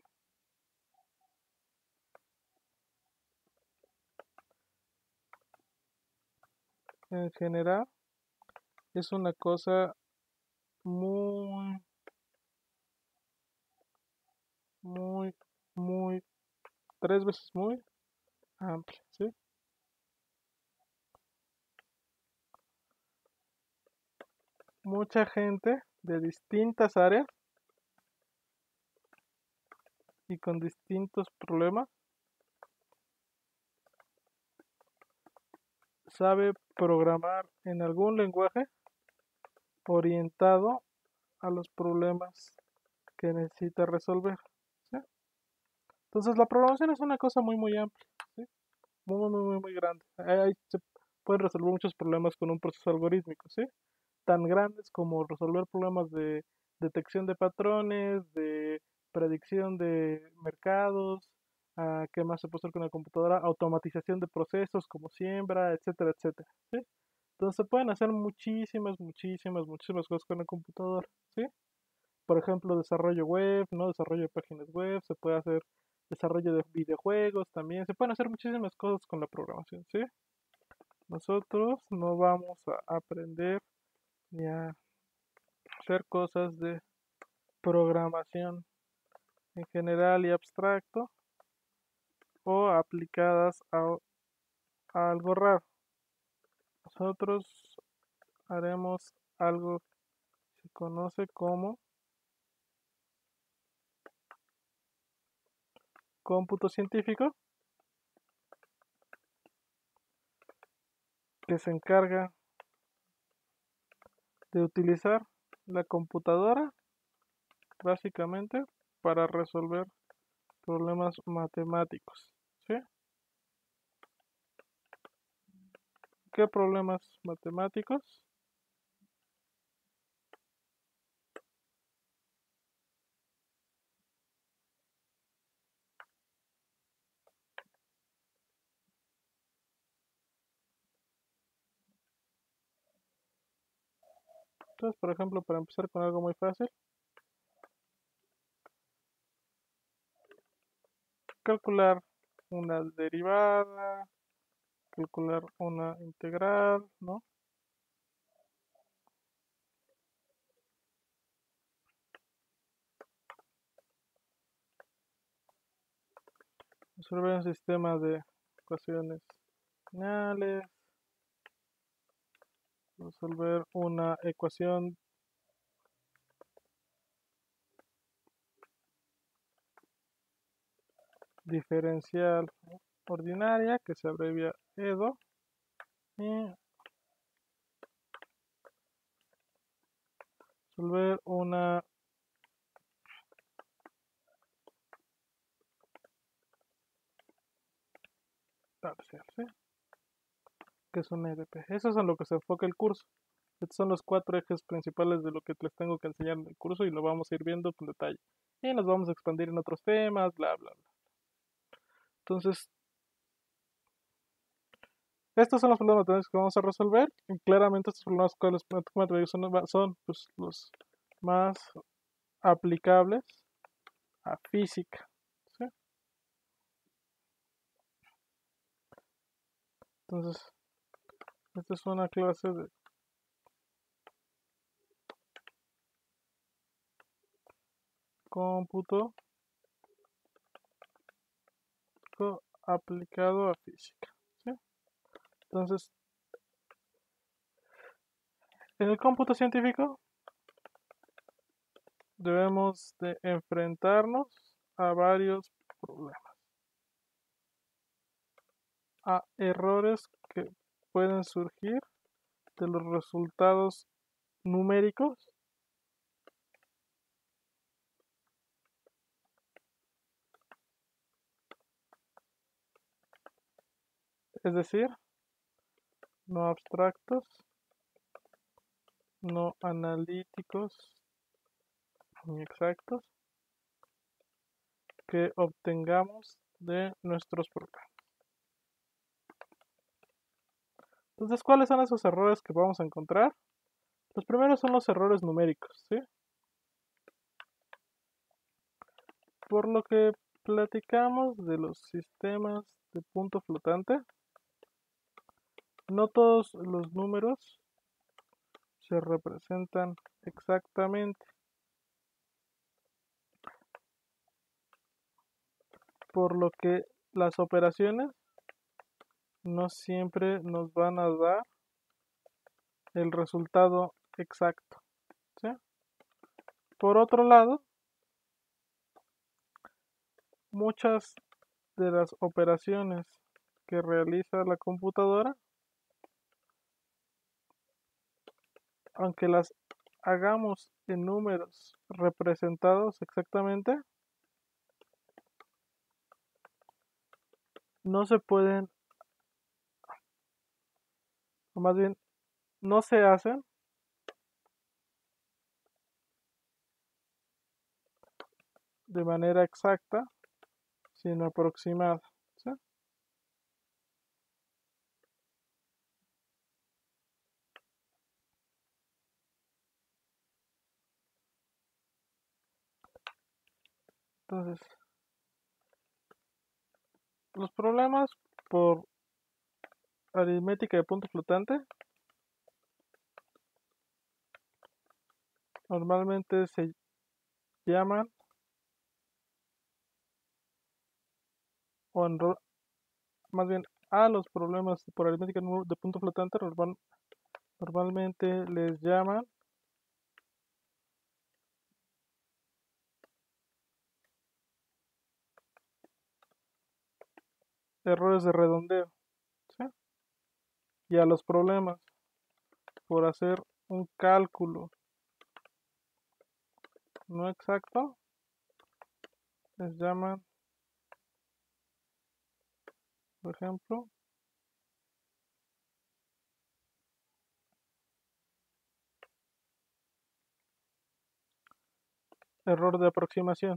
en general es una cosa muy, muy, muy, tres veces muy amplia, ¿sí? Mucha gente de distintas áreas y con distintos problemas sabe programar en algún lenguaje orientado a los problemas que necesita resolver, ¿sí? Entonces la programación es una cosa muy muy amplia, ¿sí? Muy muy muy muy grande. Ahí se pueden resolver muchos problemas con un proceso algorítmico, ¿sí? Tan grandes como resolver problemas de detección de patrones, de predicción de mercados, qué más se puede hacer con la computadora, automatización de procesos como siembra, etcétera, etcétera, ¿sí? Entonces se pueden hacer muchísimas, muchísimas, muchísimas cosas con la computadora, ¿sí? Por ejemplo, desarrollo web, ¿no? Desarrollo de páginas web, se puede hacer desarrollo de videojuegos también, se pueden hacer muchísimas cosas con la programación, ¿sí? Nosotros no vamos a aprender ni a hacer cosas de programación en general y abstracto o aplicadas a algo raro. Nosotros haremos algo que se conoce como cómputo científico, que se encarga de utilizar la computadora básicamente para resolver problemas matemáticos, ¿sí? ¿Qué problemas matemáticos? Entonces, por ejemplo, para empezar con algo muy fácil, calcular una derivada, calcular una integral, ¿no? Resolver un sistema de ecuaciones lineales, resolver una ecuación diferencial ordinaria que se abrevia EDO y resolver una parcial, ¿sí? Que es un EDP. Eso es en lo que se enfoca el curso. Estos son los cuatro ejes principales de lo que les tengo que enseñar en el curso y lo vamos a ir viendo con detalle. Y nos vamos a expandir en otros temas, bla, bla, bla. Entonces, estos son los problemas matemáticos que vamos a resolver. Y claramente estos problemas matemáticos son pues, los más aplicables a física, ¿sí? Entonces, esta es una clase de cómputo aplicado a física, ¿sí? Entonces, en el cómputo científico debemos de enfrentarnos a varios problemas, a errores que pueden surgir de los resultados numéricos, es decir, no abstractos, no analíticos ni exactos, que obtengamos de nuestros problemas. Entonces, ¿cuáles son esos errores que vamos a encontrar? Los primeros son los errores numéricos, ¿sí? Por lo que platicamos de los sistemas de punto flotante, no todos los números se representan exactamente, por lo que las operaciones no siempre nos van a dar el resultado exacto, ¿sí? Por otro lado, muchas de las operaciones que realiza la computadora, aunque las hagamos en números representados exactamente, no se pueden, o más bien, no se hacen de manera exacta, sino aproximada, ¿sí? Entonces, los problemas por aritmética de punto flotante normalmente se llaman, o más bien a los problemas por aritmética de punto flotante normalmente les llaman errores de redondeo, ¿sí? Y a los problemas por hacer un cálculo no exacto les llaman, por ejemplo, error de aproximación.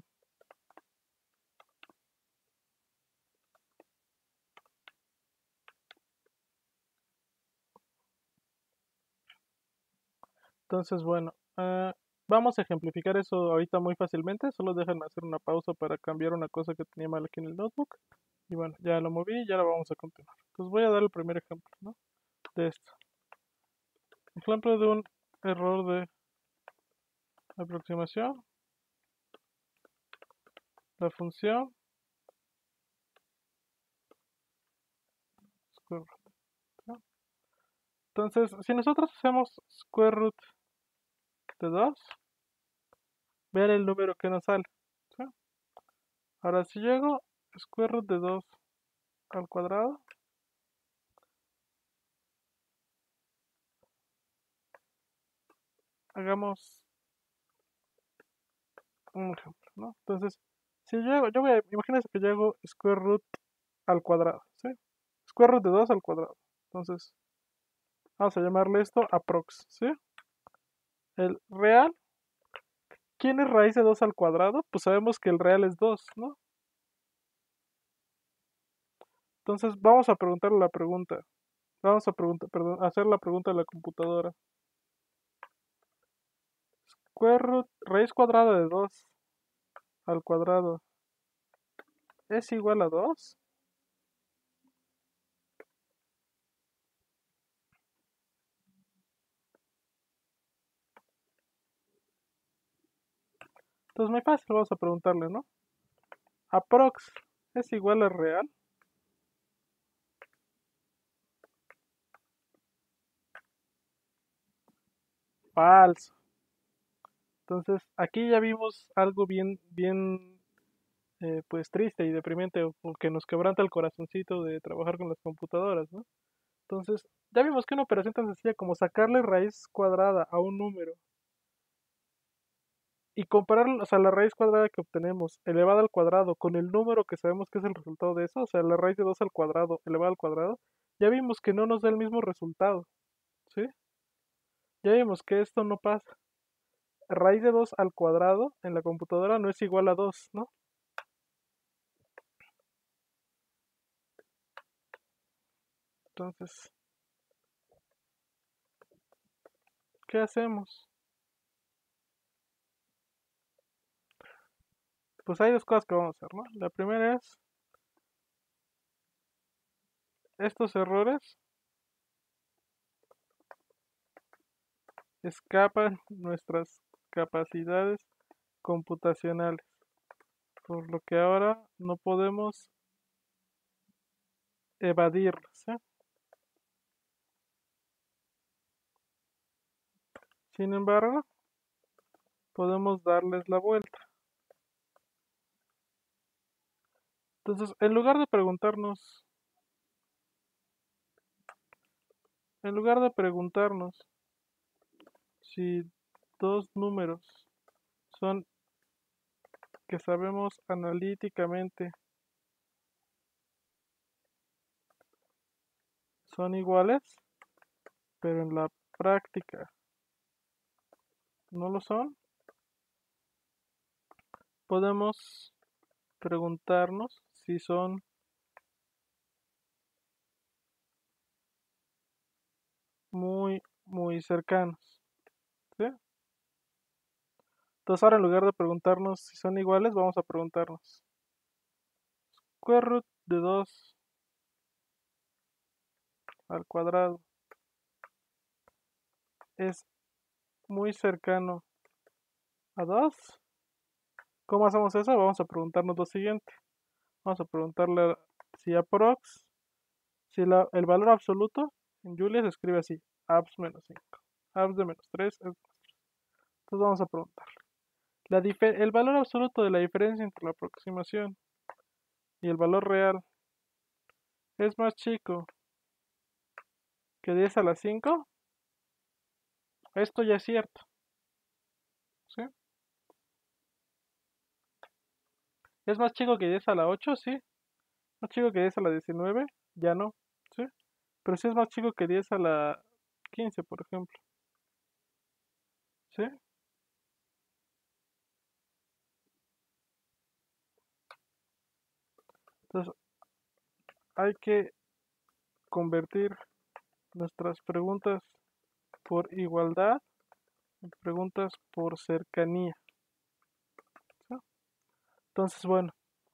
Entonces, bueno, vamos a ejemplificar eso ahorita muy fácilmente. Solo déjenme hacer una pausa para cambiar una cosa que tenía mal aquí en el notebook. Y bueno, ya lo moví y ahora vamos a continuar. Entonces voy a dar el primer ejemplo, ¿no? De esto. Ejemplo de un error de aproximación. La función square root, ¿no? Entonces, si nosotros hacemos square root de 2, vean el número que nos sale, ¿sí? Ahora, si yo hago square root de 2 al cuadrado, hagamos un ejemplo, ¿no? Entonces, si yo hago, imagínense que yo hago square root al cuadrado, ¿sí? Square root de 2 al cuadrado. Entonces, vamos a llamarle esto aprox, ¿sí? El real, ¿quién es raíz de 2 al cuadrado? Pues sabemos que el real es 2, ¿no? Entonces, vamos a preguntarle la pregunta. Vamos a preguntar, perdón, hacer la pregunta a la computadora. Square root, raíz cuadrada de 2 al cuadrado, ¿es igual a 2? Entonces, muy fácil, vamos a preguntarle, ¿no? Aprox, ¿es igual a real? Falso. Entonces, aquí ya vimos algo bien, pues triste y deprimente, o que nos quebranta el corazoncito de trabajar con las computadoras, ¿no? Entonces, ya vimos que una operación tan sencilla como sacarle raíz cuadrada a un número y comparar, o sea, la raíz cuadrada que obtenemos elevada al cuadrado con el número que sabemos que es el resultado de eso, o sea, la raíz de 2 al cuadrado elevada al cuadrado, ya vimos que no nos da el mismo resultado, ¿sí? Ya vimos que esto no pasa. Raíz de 2 al cuadrado en la computadora no es igual a 2, ¿no? Entonces, ¿qué hacemos? Pues hay dos cosas que vamos a hacer, ¿no? La primera es, estos errores escapan nuestras capacidades computacionales, por lo que ahora no podemos evadirlos, ¿sí? Sin embargo, podemos darles la vuelta. Entonces, en lugar de preguntarnos si dos números son que sabemos analíticamente son iguales, pero en la práctica no lo son, podemos preguntarnos si son muy cercanos, ¿sí? Entonces ahora en lugar de preguntarnos si son iguales, vamos a preguntarnos square root de 2 al cuadrado es muy cercano a 2. ¿Cómo hacemos eso? Vamos a preguntarnos lo siguiente. Vamos a preguntarle si aprox, si el valor absoluto en Julia se escribe así, abs menos 5, abs de menos 3. Entonces vamos a preguntar. El valor absoluto de la diferencia entre la aproximación y el valor real es más chico que 10 a la 5. Esto ya es cierto, ¿sí? Es más chico que 10 a la 8, sí. Más chico que 10 a la 19, ya no, ¿sí? Pero sí es más chico que 10 a la 15, por ejemplo, ¿sí? Entonces hay que convertir nuestras preguntas por igualdad en preguntas por cercanía, ¿sí? Entonces, bueno,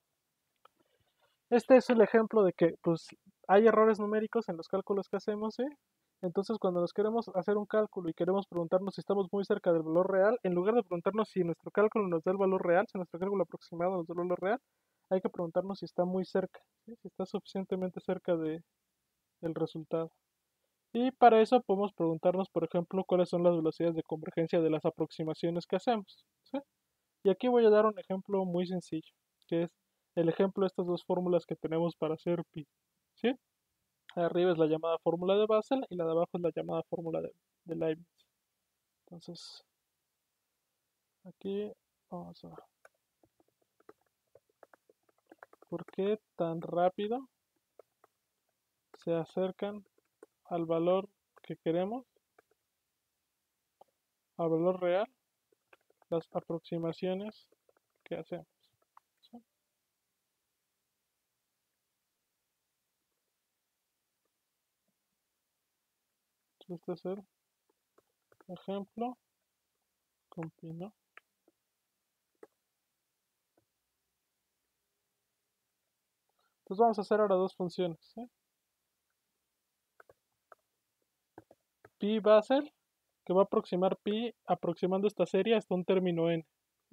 este es el ejemplo de que pues hay errores numéricos en los cálculos que hacemos, ¿sí? Entonces, cuando nos queremos hacer un cálculo y queremos preguntarnos si estamos muy cerca del valor real, en lugar de preguntarnos si nuestro cálculo nos da el valor real, si nuestro cálculo aproximado nos da el valor real, hay que preguntarnos si está muy cerca, ¿sí? Si está suficientemente cerca del resultado. Y para eso podemos preguntarnos, por ejemplo, cuáles son las velocidades de convergencia de las aproximaciones que hacemos, ¿sí? Y aquí voy a dar un ejemplo muy sencillo, que es el ejemplo de estas dos fórmulas que tenemos para hacer pi, ¿sí? Arriba es la llamada fórmula de Basel y la de abajo es la llamada fórmula de Leibniz. Entonces, aquí vamos a ver. ¿Por qué tan rápido se acercan al valor que queremos, al valor real, las aproximaciones que hacemos? ¿Sí? Este es el ejemplo con pi, ¿no? Entonces vamos a hacer ahora dos funciones, ¿sí? Pi Basel, que va a aproximar pi aproximando esta serie hasta un término n.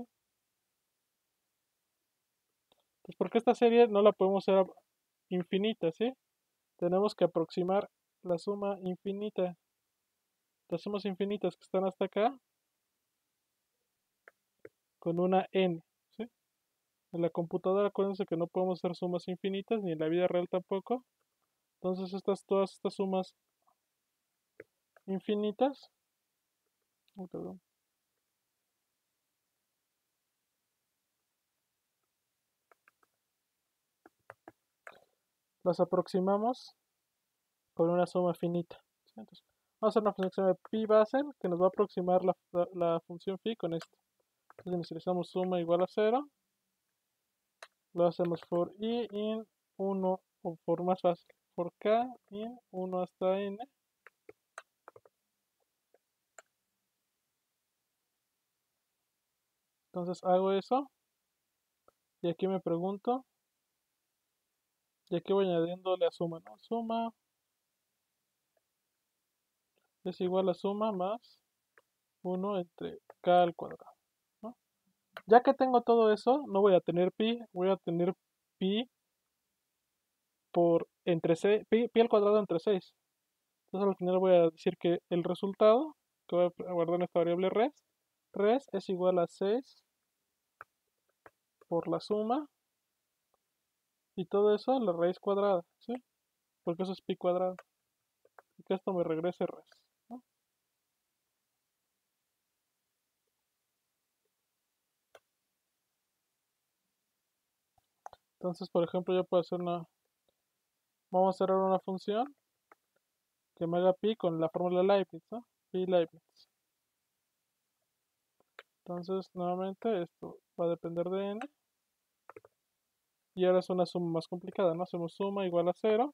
Pues porque esta serie no la podemos hacer infinita, ¿sí? Tenemos que aproximar la suma infinita, las sumas infinitas que están hasta acá, con una n, ¿sí? En la computadora acuérdense que no podemos hacer sumas infinitas, ni en la vida real tampoco. Entonces todas estas sumas infinitas, perdón, las aproximamos con una suma finita, ¿sí? Entonces, vamos a hacer una función que se llama pi Basel, que nos va a aproximar la función phi con esto. Entonces inicializamos suma igual a 0, lo hacemos for i in 1, o por más fácil, for k in 1 hasta n, Entonces hago eso y aquí me pregunto, y aquí voy añadiendo la suma, ¿no? Suma es igual a suma más 1 entre k al cuadrado, ¿no? Ya que tengo todo eso, no voy a tener pi, voy a tener pi por entre 6, pi al cuadrado entre 6. Entonces al final voy a decir que el resultado, que voy a guardar en esta variable res es igual a 6 por la suma y todo eso la raíz cuadrada, ¿sí? Porque eso es pi cuadrado. Y que esto me regrese res, ¿no? Entonces, por ejemplo, yo puedo hacer vamos a hacer ahora una función que me haga pi con la fórmula de Leibniz, ¿no? Pi Leibniz. Entonces, nuevamente, esto va a depender de n. Y ahora es una suma más complicada, ¿no? Hacemos suma igual a 0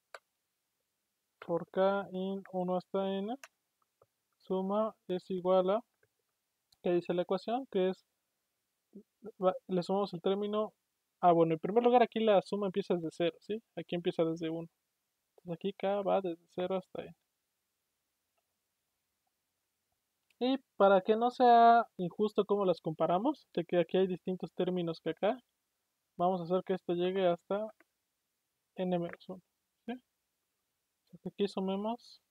por k in 1 hasta n. Suma es igual a, ¿qué dice la ecuación? Que es, le sumamos el término. Ah, bueno, en primer lugar aquí la suma empieza desde 0, ¿sí? Aquí empieza desde 1. Entonces aquí k va desde 0 hasta n. Y para que no sea injusto como las comparamos, de que aquí hay distintos términos que acá, vamos a hacer que esto llegue hasta n-1, ¿sí? O sea, que aquí sumemos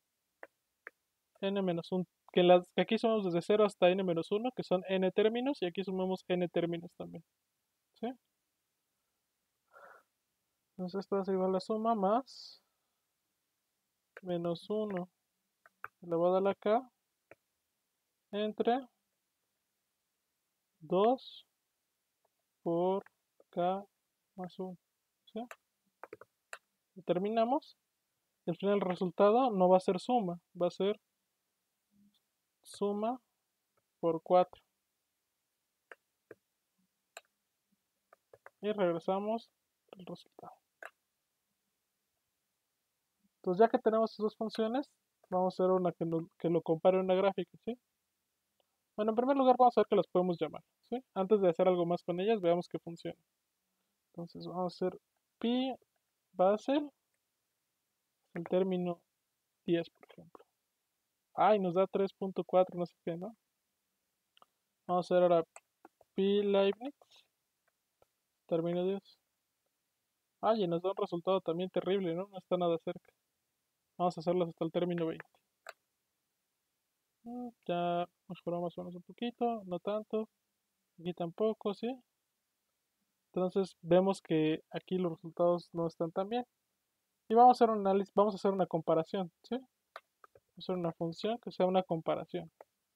n-1, que aquí sumamos desde 0 hasta n-1, que son n términos, y aquí sumemos n términos también, ¿sí? Entonces esto es igual a la suma más menos 1 elevado a la k entre 2 por k más 1, ¿sí? Y terminamos. Al final el resultado no va a ser suma, va a ser suma por 4. Y regresamos el resultado. Entonces ya que tenemos esas dos funciones, vamos a hacer una que lo compare en una gráfica, ¿sí? Bueno, en primer lugar vamos a ver que las podemos llamar, ¿sí? Antes de hacer algo más con ellas, veamos que funciona. Entonces vamos a hacer pi va a ser el término 10, por ejemplo. Y nos da 3.4, no sé qué, ¿no? Vamos a hacer ahora pi Leibniz, término 10. Y nos da un resultado también terrible, ¿no? No está nada cerca. Vamos a hacerlos hasta el término 20. Ya mejoró más o menos un poquito, no tanto. Aquí tampoco, ¿sí? Entonces vemos que aquí los resultados no están tan bien. Y vamos a hacer un análisis, vamos a hacer una comparación, ¿sí? Vamos a hacer una función que sea una comparación.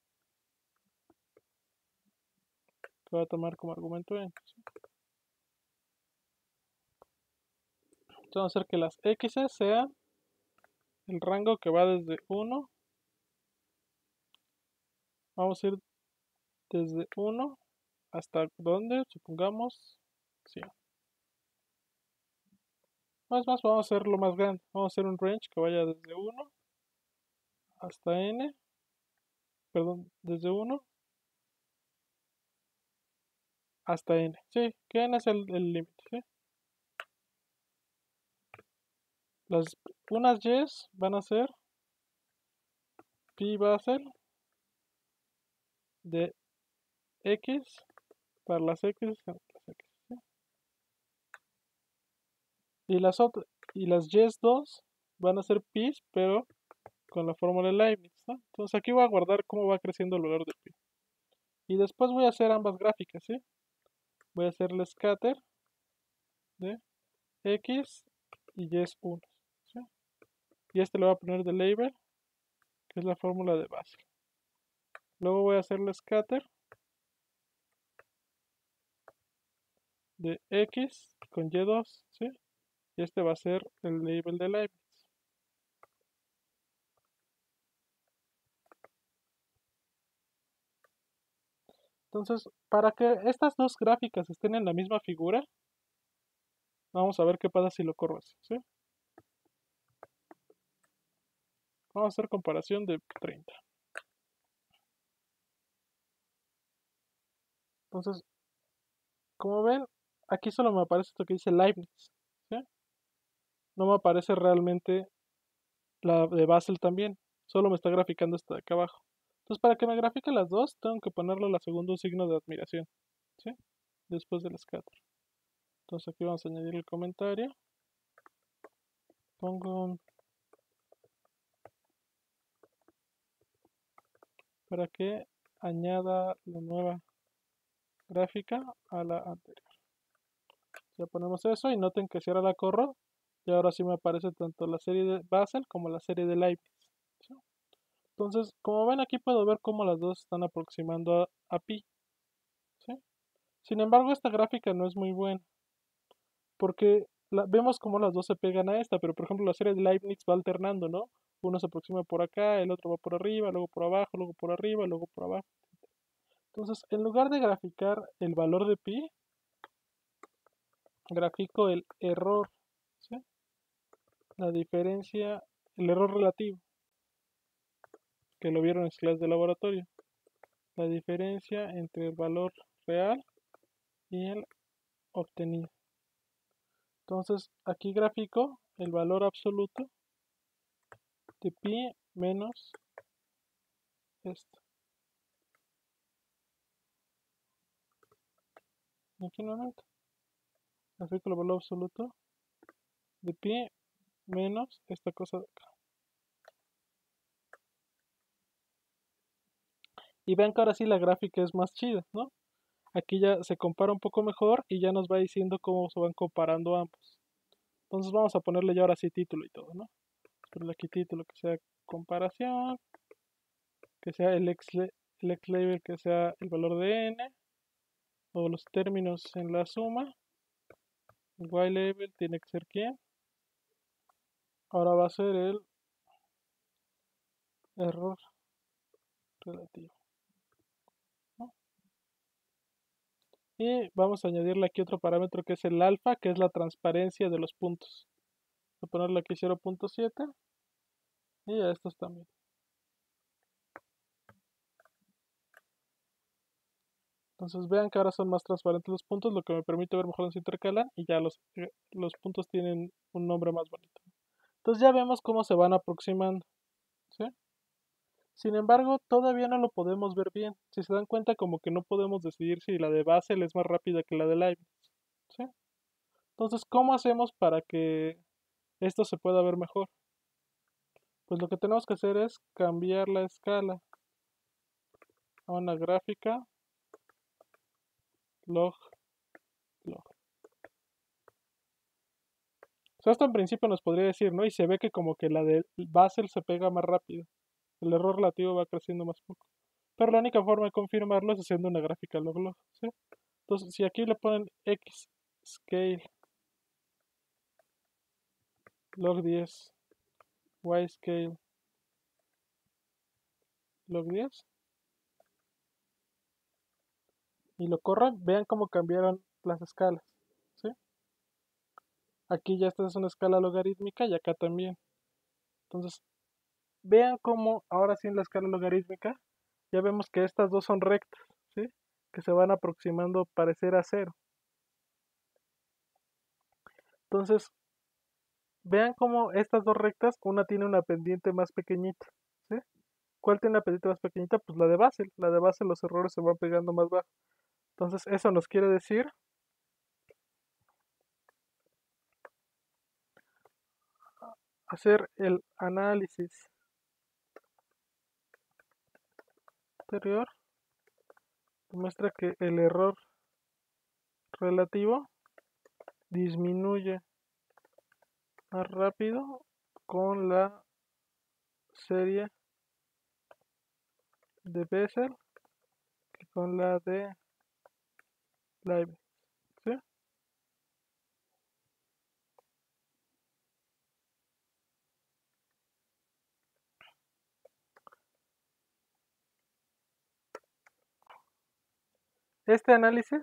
Que voy a tomar como argumento n, ¿sí? Entonces vamos a hacer que las x sean el rango que va desde 1. Vamos a ir desde 1 hasta donde, supongamos, 100. Más, vamos a hacerlo más grande. Vamos a hacer un range que vaya desde 1 hasta n. Perdón, desde 1 hasta n. Sí, que n es el límite, ¿sí? Unas y's van a ser pi va a ser de x para las x, ¿sí? Y las y's 2 van a ser pi, pero con la fórmula de Leibniz, ¿no? Entonces aquí voy a guardar cómo va creciendo el valor de pi. Y después voy a hacer ambas gráficas, ¿sí? Voy a hacer el scatter de x y y es 1, ¿sí? Y este le voy a poner de label, que es la fórmula de base. Luego voy a hacer el scatter de x con y2, ¿sí? Y este va a ser el label de Leibniz. Entonces, para que estas dos gráficas estén en la misma figura, vamos a ver qué pasa si lo corro así, ¿sí? Vamos a hacer comparación de 30. Entonces, como ven, aquí solo me aparece esto que dice Leibniz, ¿sí? No me aparece realmente la de Basel también, solo me está graficando esta de acá abajo. Entonces, para que me grafique las dos, tengo que ponerle la segunda un signo de admiración, ¿sí? Después del scatter. Entonces aquí vamos a añadir el comentario. Pongo para que añada la nueva gráfica a la anterior. Ya ponemos eso y noten que si ahora la corro, y ahora sí me aparece tanto la serie de Basel como la serie de Leibniz, ¿sí? Entonces, como ven aquí puedo ver cómo las dos están aproximando a pi, ¿sí? Sin embargo, esta gráfica no es muy buena, porque vemos cómo las dos se pegan a esta, pero por ejemplo la serie de Leibniz va alternando, ¿no? Uno se aproxima por acá, el otro va por arriba, luego por abajo, luego por arriba, luego por abajo. Entonces, en lugar de graficar el valor de pi, grafico el error, ¿sí? La diferencia, el error relativo, que lo vieron en clases de laboratorio. La diferencia entre el valor real y el obtenido. Entonces, aquí grafico el valor absoluto de pi menos esto. Aquí nuevamente grafico el valor absoluto de pi menos esta cosa de acá. Y vean que ahora sí la gráfica es más chida, ¿no? Aquí ya se compara un poco mejor y ya nos va diciendo cómo se van comparando ambos. Entonces vamos a ponerle ya ahora sí título y todo, ¿no? Ponerle aquí título que sea comparación, que sea el x label que sea el valor de n, o los términos en la suma. El y label tiene que ser quién. Ahora va a ser el error relativo, ¿no? Y vamos a añadirle aquí otro parámetro que es el alfa, que es la transparencia de los puntos. Voy a ponerle aquí 0.7 y a estos también. Entonces vean que ahora son más transparentes los puntos, lo que me permite ver mejor dónde se intercalan y ya los puntos tienen un nombre más bonito. Entonces ya vemos cómo se van aproximando, ¿sí? Sin embargo, todavía no lo podemos ver bien. Si se dan cuenta, como que no podemos decidir si la de Basel es más rápida que la de Leibniz, ¿sí? Entonces, ¿cómo hacemos para que esto se pueda ver mejor? Pues lo que tenemos que hacer es cambiar la escala a una gráfica log log. O sea, esto en principio nos podría decir, ¿no? Y se ve que como que la de Basel se pega más rápido. El error relativo va creciendo más poco. Pero la única forma de confirmarlo es haciendo una gráfica log-log, ¿sí? Entonces, si aquí le ponen x scale log 10, y scale log 10 y lo corran, vean cómo cambiaron las escalas, ¿sí? Aquí ya esta es una escala logarítmica y acá también. Entonces, vean cómo ahora sí en la escala logarítmica ya vemos que estas dos son rectas, ¿sí? Que se van aproximando parecer a cero. Entonces, vean cómo estas dos rectas, una tiene una pendiente más pequeñita, ¿sí? ¿Cuál tiene una pendiente más pequeñita? Pues la de Basel. La de Basel los errores se van pegando más bajo. Entonces, eso nos quiere decir hacer el análisis anterior muestra que el error relativo disminuye más rápido con la serie de Bessel que con la de Leibniz, ¿sí? Este análisis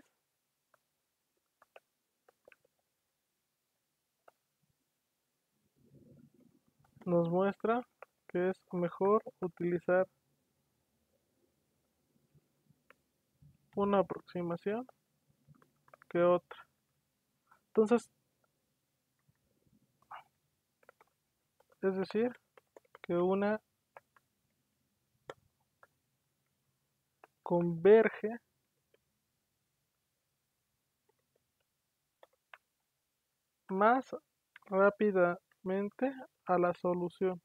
nos muestra que es mejor utilizar una aproximación que otra. Entonces, es decir, que una converge más rápidamente a la solución.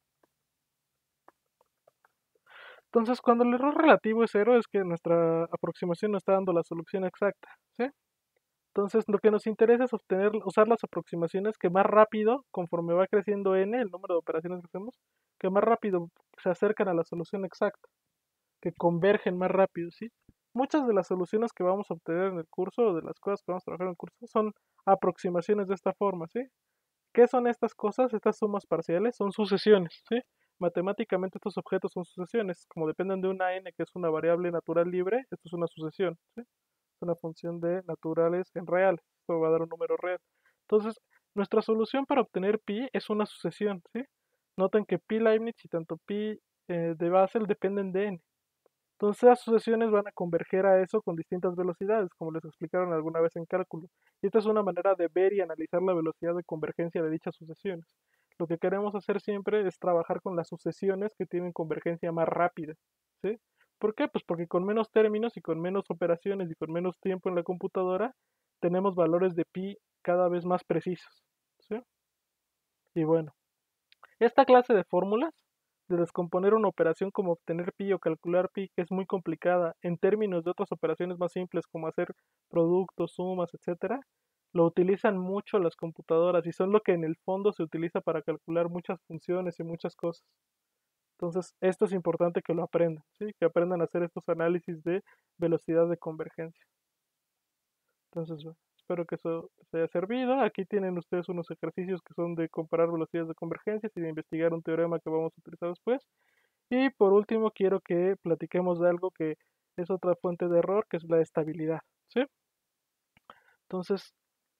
Entonces, cuando el error relativo es cero, es que nuestra aproximación no está dando la solución exacta, ¿sí? Entonces, lo que nos interesa es usar las aproximaciones que más rápido, conforme va creciendo n, el número de operaciones que hacemos, que más rápido se acercan a la solución exacta, que convergen más rápido, ¿sí? Muchas de las soluciones que vamos a obtener en el curso, o de las cosas que vamos a trabajar en el curso, son aproximaciones de esta forma, ¿sí? ¿Qué son estas cosas? Estas sumas parciales son sucesiones, ¿sí? Matemáticamente estos objetos son sucesiones, como dependen de una n que es una variable natural libre, esto es una sucesión, ¿sí? Es una función de naturales en reales, esto va a dar un número real. Entonces, nuestra solución para obtener pi es una sucesión, ¿sí? Noten que pi Leibniz y tanto pi de Basel dependen de n. Entonces las sucesiones van a converger a eso con distintas velocidades, como les explicaron alguna vez en cálculo. Y esta es una manera de ver y analizar la velocidad de convergencia de dichas sucesiones. Lo que queremos hacer siempre es trabajar con las sucesiones que tienen convergencia más rápida, ¿sí? ¿Por qué? Pues porque con menos términos y con menos operaciones y con menos tiempo en la computadora, tenemos valores de pi cada vez más precisos, ¿sí? Y bueno, esta clase de fórmulas, de descomponer una operación como obtener pi o calcular pi, que es muy complicada, en términos de otras operaciones más simples como hacer productos, sumas, etcétera, lo utilizan mucho las computadoras y son lo que en el fondo se utiliza para calcular muchas funciones y muchas cosas. Entonces, esto es importante que lo aprendan, ¿sí? Que aprendan a hacer estos análisis de velocidad de convergencia. Entonces, bueno, espero que eso les haya servido. Aquí tienen ustedes unos ejercicios que son de comparar velocidades de convergencia y de investigar un teorema que vamos a utilizar después. Y por último, quiero que platiquemos de algo que es otra fuente de error, que es la estabilidad, ¿sí? Entonces,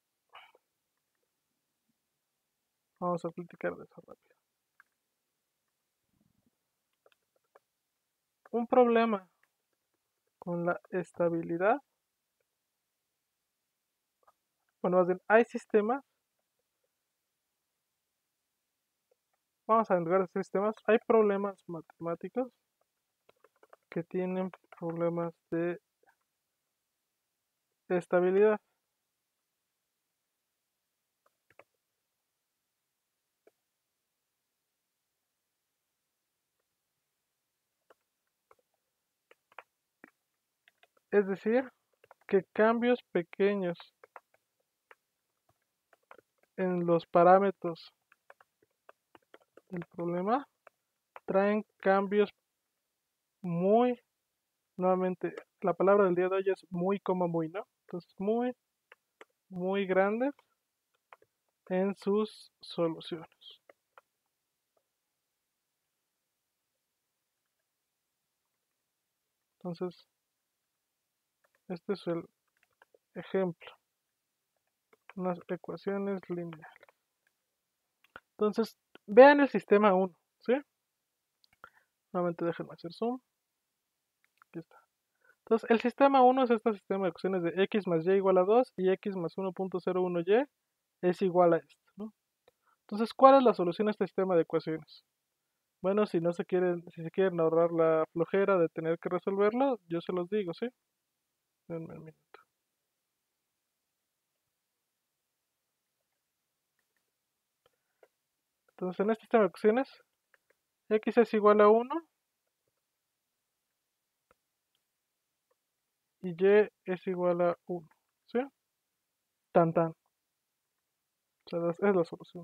vamos a platicar de eso rápido. Un problema con la estabilidad, bueno, más bien, hay sistemas, vamos a en lugar de sistemas, hay problemas matemáticos que tienen problemas de estabilidad. Es decir, que cambios pequeños en los parámetros del problema traen cambios muy, nuevamente, la palabra del día de hoy es muy como muy, ¿no? Entonces, muy, muy grandes en sus soluciones. Entonces, este es el ejemplo, unas ecuaciones lineales. Entonces, vean el sistema 1, ¿sí? Nuevamente déjenme hacer zoom. Aquí está. Entonces, el sistema 1 es este sistema de ecuaciones de x más y igual a 2 y x más 1.01y es igual a esto, ¿no? Entonces, ¿cuál es la solución a este sistema de ecuaciones? Bueno, si se quieren ahorrar la flojera de tener que resolverlo, yo se los digo, ¿sí? Denme un minuto. Entonces, en este sistema de ecuaciones, x es igual a 1 y y es igual a 1, ¿sí? Tan tan. O sea, es la solución.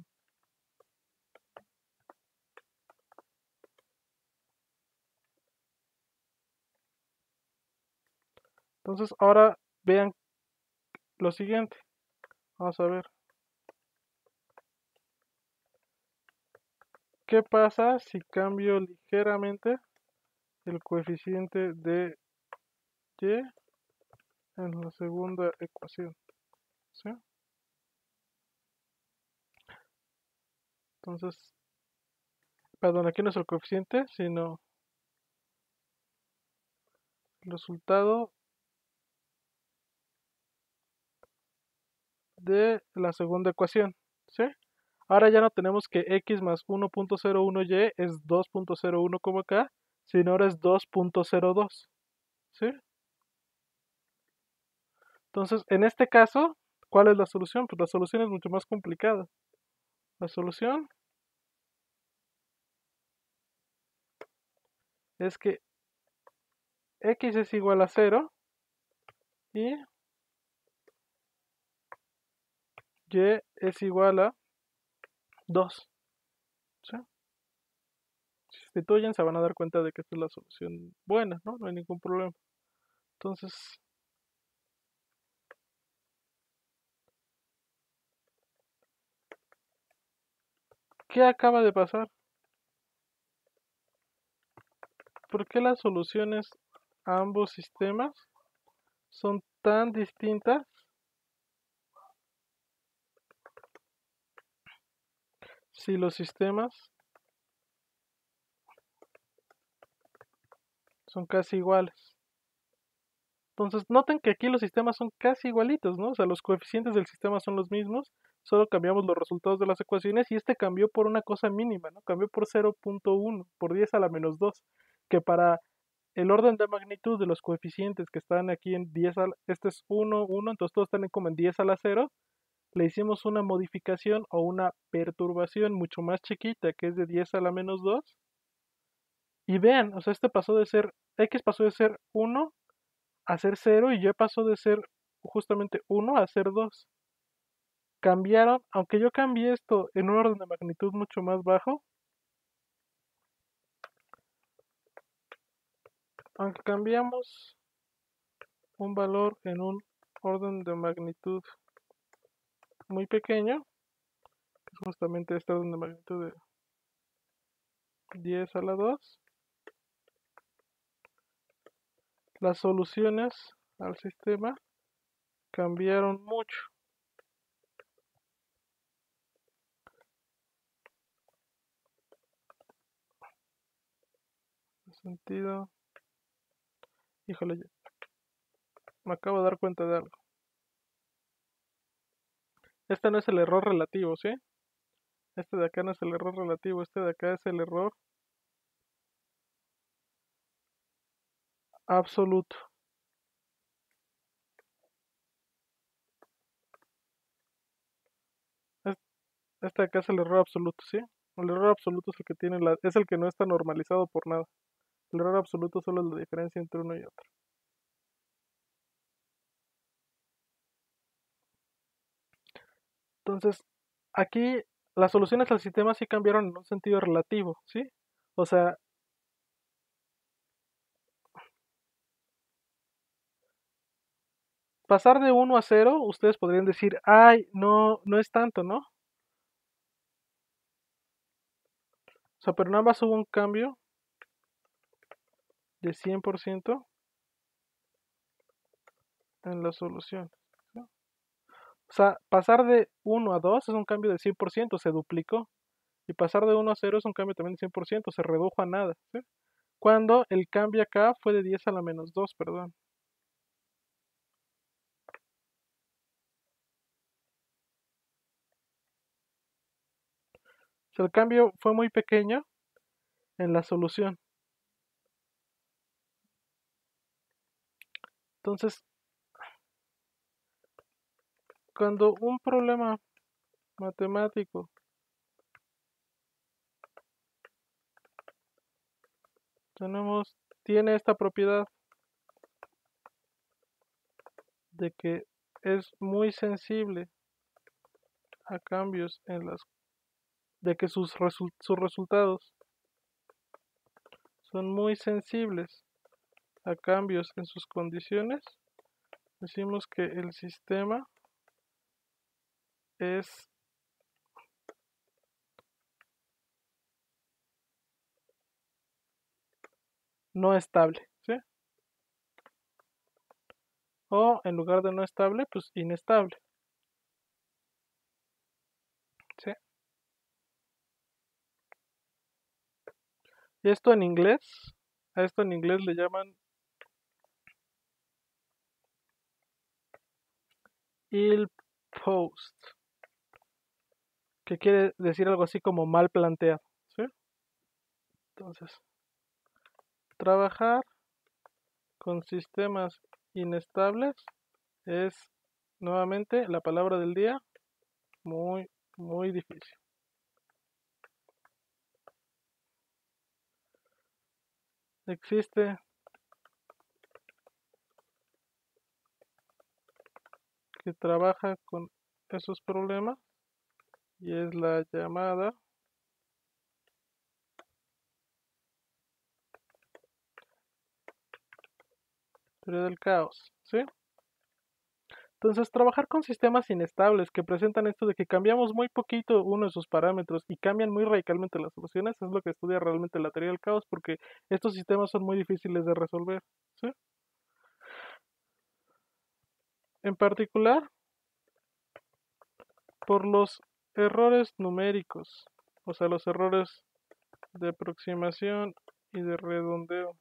Entonces, ahora vean lo siguiente. Vamos a ver. ¿Qué pasa si cambio ligeramente el coeficiente de y en la segunda ecuación? ¿Sí? Entonces, perdón, aquí no es el coeficiente, sino el resultado de la segunda ecuación, ¿sí? Ahora ya no tenemos que x más 1.01y es 2.01 como acá, sino ahora es 2.02, ¿sí? Entonces, en este caso, ¿cuál es la solución? Pues la solución es mucho más complicada. La solución es que x es igual a 0 y y es igual a 2, ¿sí? Si sustituyen se van a dar cuenta de que esta es la solución buena, ¿no? No hay ningún problema. Entonces, ¿qué acaba de pasar? ¿Por qué las soluciones a ambos sistemas son tan distintas si los sistemas son casi iguales? Entonces, noten que aquí los sistemas son casi igualitos, ¿no? O sea, los coeficientes del sistema son los mismos, solo cambiamos los resultados de las ecuaciones y este cambió por una cosa mínima, ¿no? Cambió por 0.1, por 10 a la menos 2, que para el orden de magnitud de los coeficientes que están aquí en 10 este es 1, 1, entonces todos están como en 10 a la 0, le hicimos una modificación o una perturbación mucho más chiquita, que es de 10 a la menos 2, y vean, o sea, x pasó de ser 1 a ser 0 y y pasó de ser justamente 1 a ser 2. Cambiaron, aunque yo cambié esto en un orden de magnitud mucho más bajo, aunque cambiamos un valor en un orden de magnitud muy pequeño, que es justamente este orden de magnitud de 10 a la 2, las soluciones al sistema cambiaron mucho. En sentido, híjole, me acabo de dar cuenta de algo. Este no es el error relativo, ¿sí? Este de acá no es el error relativo, este de acá es el error absoluto. Es- Este de acá es el error absoluto, ¿sí? El error absoluto es el que es el que no está normalizado por nada. El error absoluto solo es la diferencia entre uno y otro. Entonces, aquí las soluciones al sistema sí cambiaron en un sentido relativo, ¿sí? O sea, pasar de 1 a 0, ustedes podrían decir, ay, no, no es tanto, ¿no? O sea, pero nada más hubo un cambio de 100% en la solución, ¿sí? O sea, pasar de 1 a 2 es un cambio de 100%, se duplicó. Y pasar de 1 a 0 es un cambio también de 100%, se redujo a nada, ¿sí? Cuando el cambio acá fue de 10 a la menos 2, perdón. O sea, el cambio fue muy pequeño en la solución. Entonces, cuando un problema matemático tiene esta propiedad de que es muy sensible a cambios de que sus resultados son muy sensibles a cambios en sus condiciones, decimos que el sistema es no estable, ¿sí? O en lugar de no estable, pues inestable, ¿sí? Y a esto en inglés le llaman post, que quiere decir algo así como mal planteado, ¿sí? Entonces, trabajar con sistemas inestables es nuevamente la palabra del día, muy, muy difícil. Existe que trabaja con esos problemas y es la llamada teoría del caos, ¿sí? Entonces, trabajar con sistemas inestables que presentan esto de que cambiamos muy poquito uno de sus parámetros y cambian muy radicalmente las soluciones es lo que estudia realmente la teoría del caos porque estos sistemas son muy difíciles de resolver, ¿sí? En particular, por los errores numéricos, o sea, los errores de aproximación y de redondeo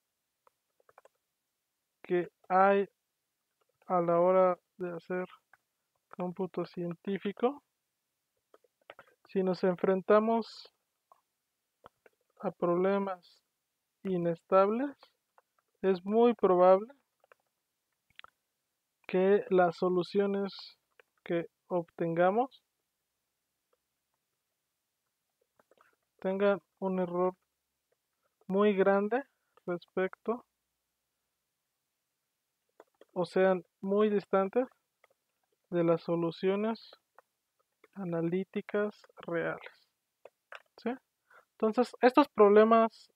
que hay a la hora de hacer cómputo científico, si nos enfrentamos a problemas inestables, es muy probable que las soluciones que obtengamos tengan un error muy grande respecto o sean muy distantes de las soluciones analíticas reales, ¿sí? Entonces, estos problemas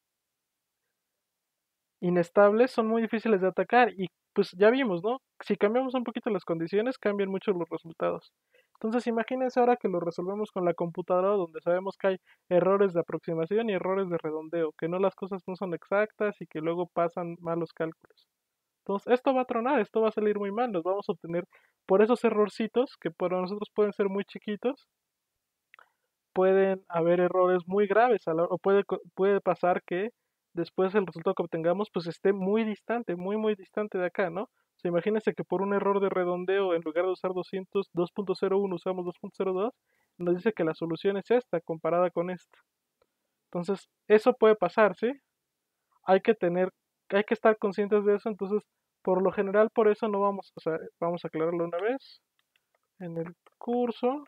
inestables son muy difíciles de atacar y pues ya vimos, ¿no? Si cambiamos un poquito las condiciones, cambian mucho los resultados. Entonces, imagínense ahora que lo resolvemos con la computadora donde sabemos que hay errores de aproximación y errores de redondeo, que no las cosas no son exactas y que luego pasan malos cálculos. Entonces, esto va a tronar, esto va a salir muy mal, nos vamos a obtener por esos errorcitos que para nosotros pueden ser muy chiquitos, pueden haber errores muy graves o puede pasar que después el resultado que obtengamos pues esté muy distante, muy muy distante de acá, ¿no? O sea, imagínense que por un error de redondeo en lugar de usar 2.01 usamos 2.02, nos dice que la solución es esta comparada con esta. Entonces, eso puede pasar, ¿sí? Hay que tener, hay que estar conscientes de eso, entonces, por lo general, por eso no vamos, o sea, vamos a aclararlo una vez. En el curso,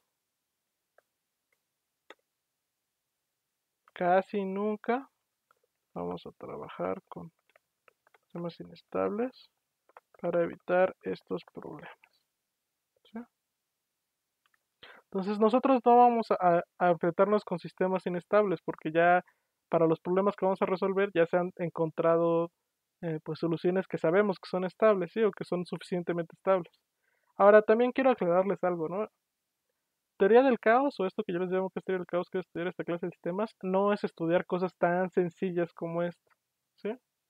casi nunca vamos a trabajar con sistemas inestables para evitar estos problemas, ¿sí? Entonces nosotros no vamos a enfrentarnos con sistemas inestables porque ya para los problemas que vamos a resolver ya se han encontrado pues soluciones que sabemos que son estables, ¿sí? O que son suficientemente estables. Ahora también quiero aclararles algo, ¿no? Teoría del caos, o esto que yo les llamo que es teoría del caos, que es estudiar esta clase de sistemas, no es estudiar cosas tan sencillas como esta, ¿sí?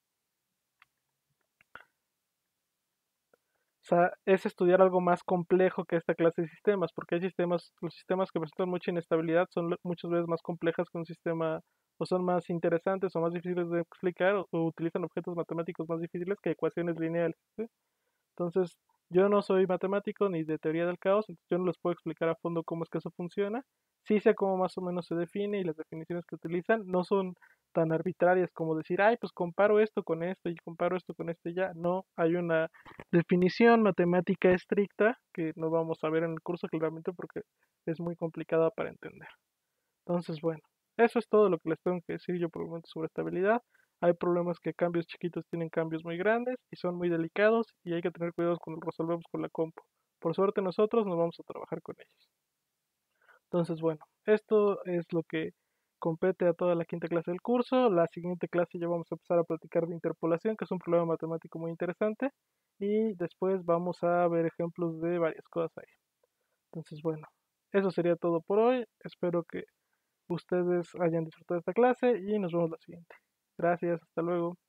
O sea, es estudiar algo más complejo que esta clase de sistemas, porque hay sistemas, los sistemas que presentan mucha inestabilidad son muchas veces más complejas que un sistema, o son más interesantes o más difíciles de explicar, o utilizan objetos matemáticos más difíciles que ecuaciones lineales, ¿sí? Entonces, yo no soy matemático ni de teoría del caos, entonces yo no les puedo explicar a fondo cómo es que eso funciona. Sí sé cómo más o menos se define y las definiciones que utilizan no son tan arbitrarias como decir, ay, pues comparo esto con esto y comparo esto con esto y ya. No, hay una definición matemática estricta que no vamos a ver en el curso claramente porque es muy complicada para entender. Entonces, bueno, eso es todo lo que les tengo que decir yo por el momento sobre estabilidad. Hay problemas que cambios chiquitos tienen cambios muy grandes y son muy delicados y hay que tener cuidado cuando los resolvemos con la compu. Por suerte nosotros nos vamos a trabajar con ellos. Entonces, bueno, esto es lo que compete a toda la quinta clase del curso. La siguiente clase ya vamos a empezar a platicar de interpolación, que es un problema matemático muy interesante. Y después vamos a ver ejemplos de varias cosas ahí. Entonces, bueno, eso sería todo por hoy. Espero que ustedes hayan disfrutado de esta clase y nos vemos la siguiente. Gracias, hasta luego.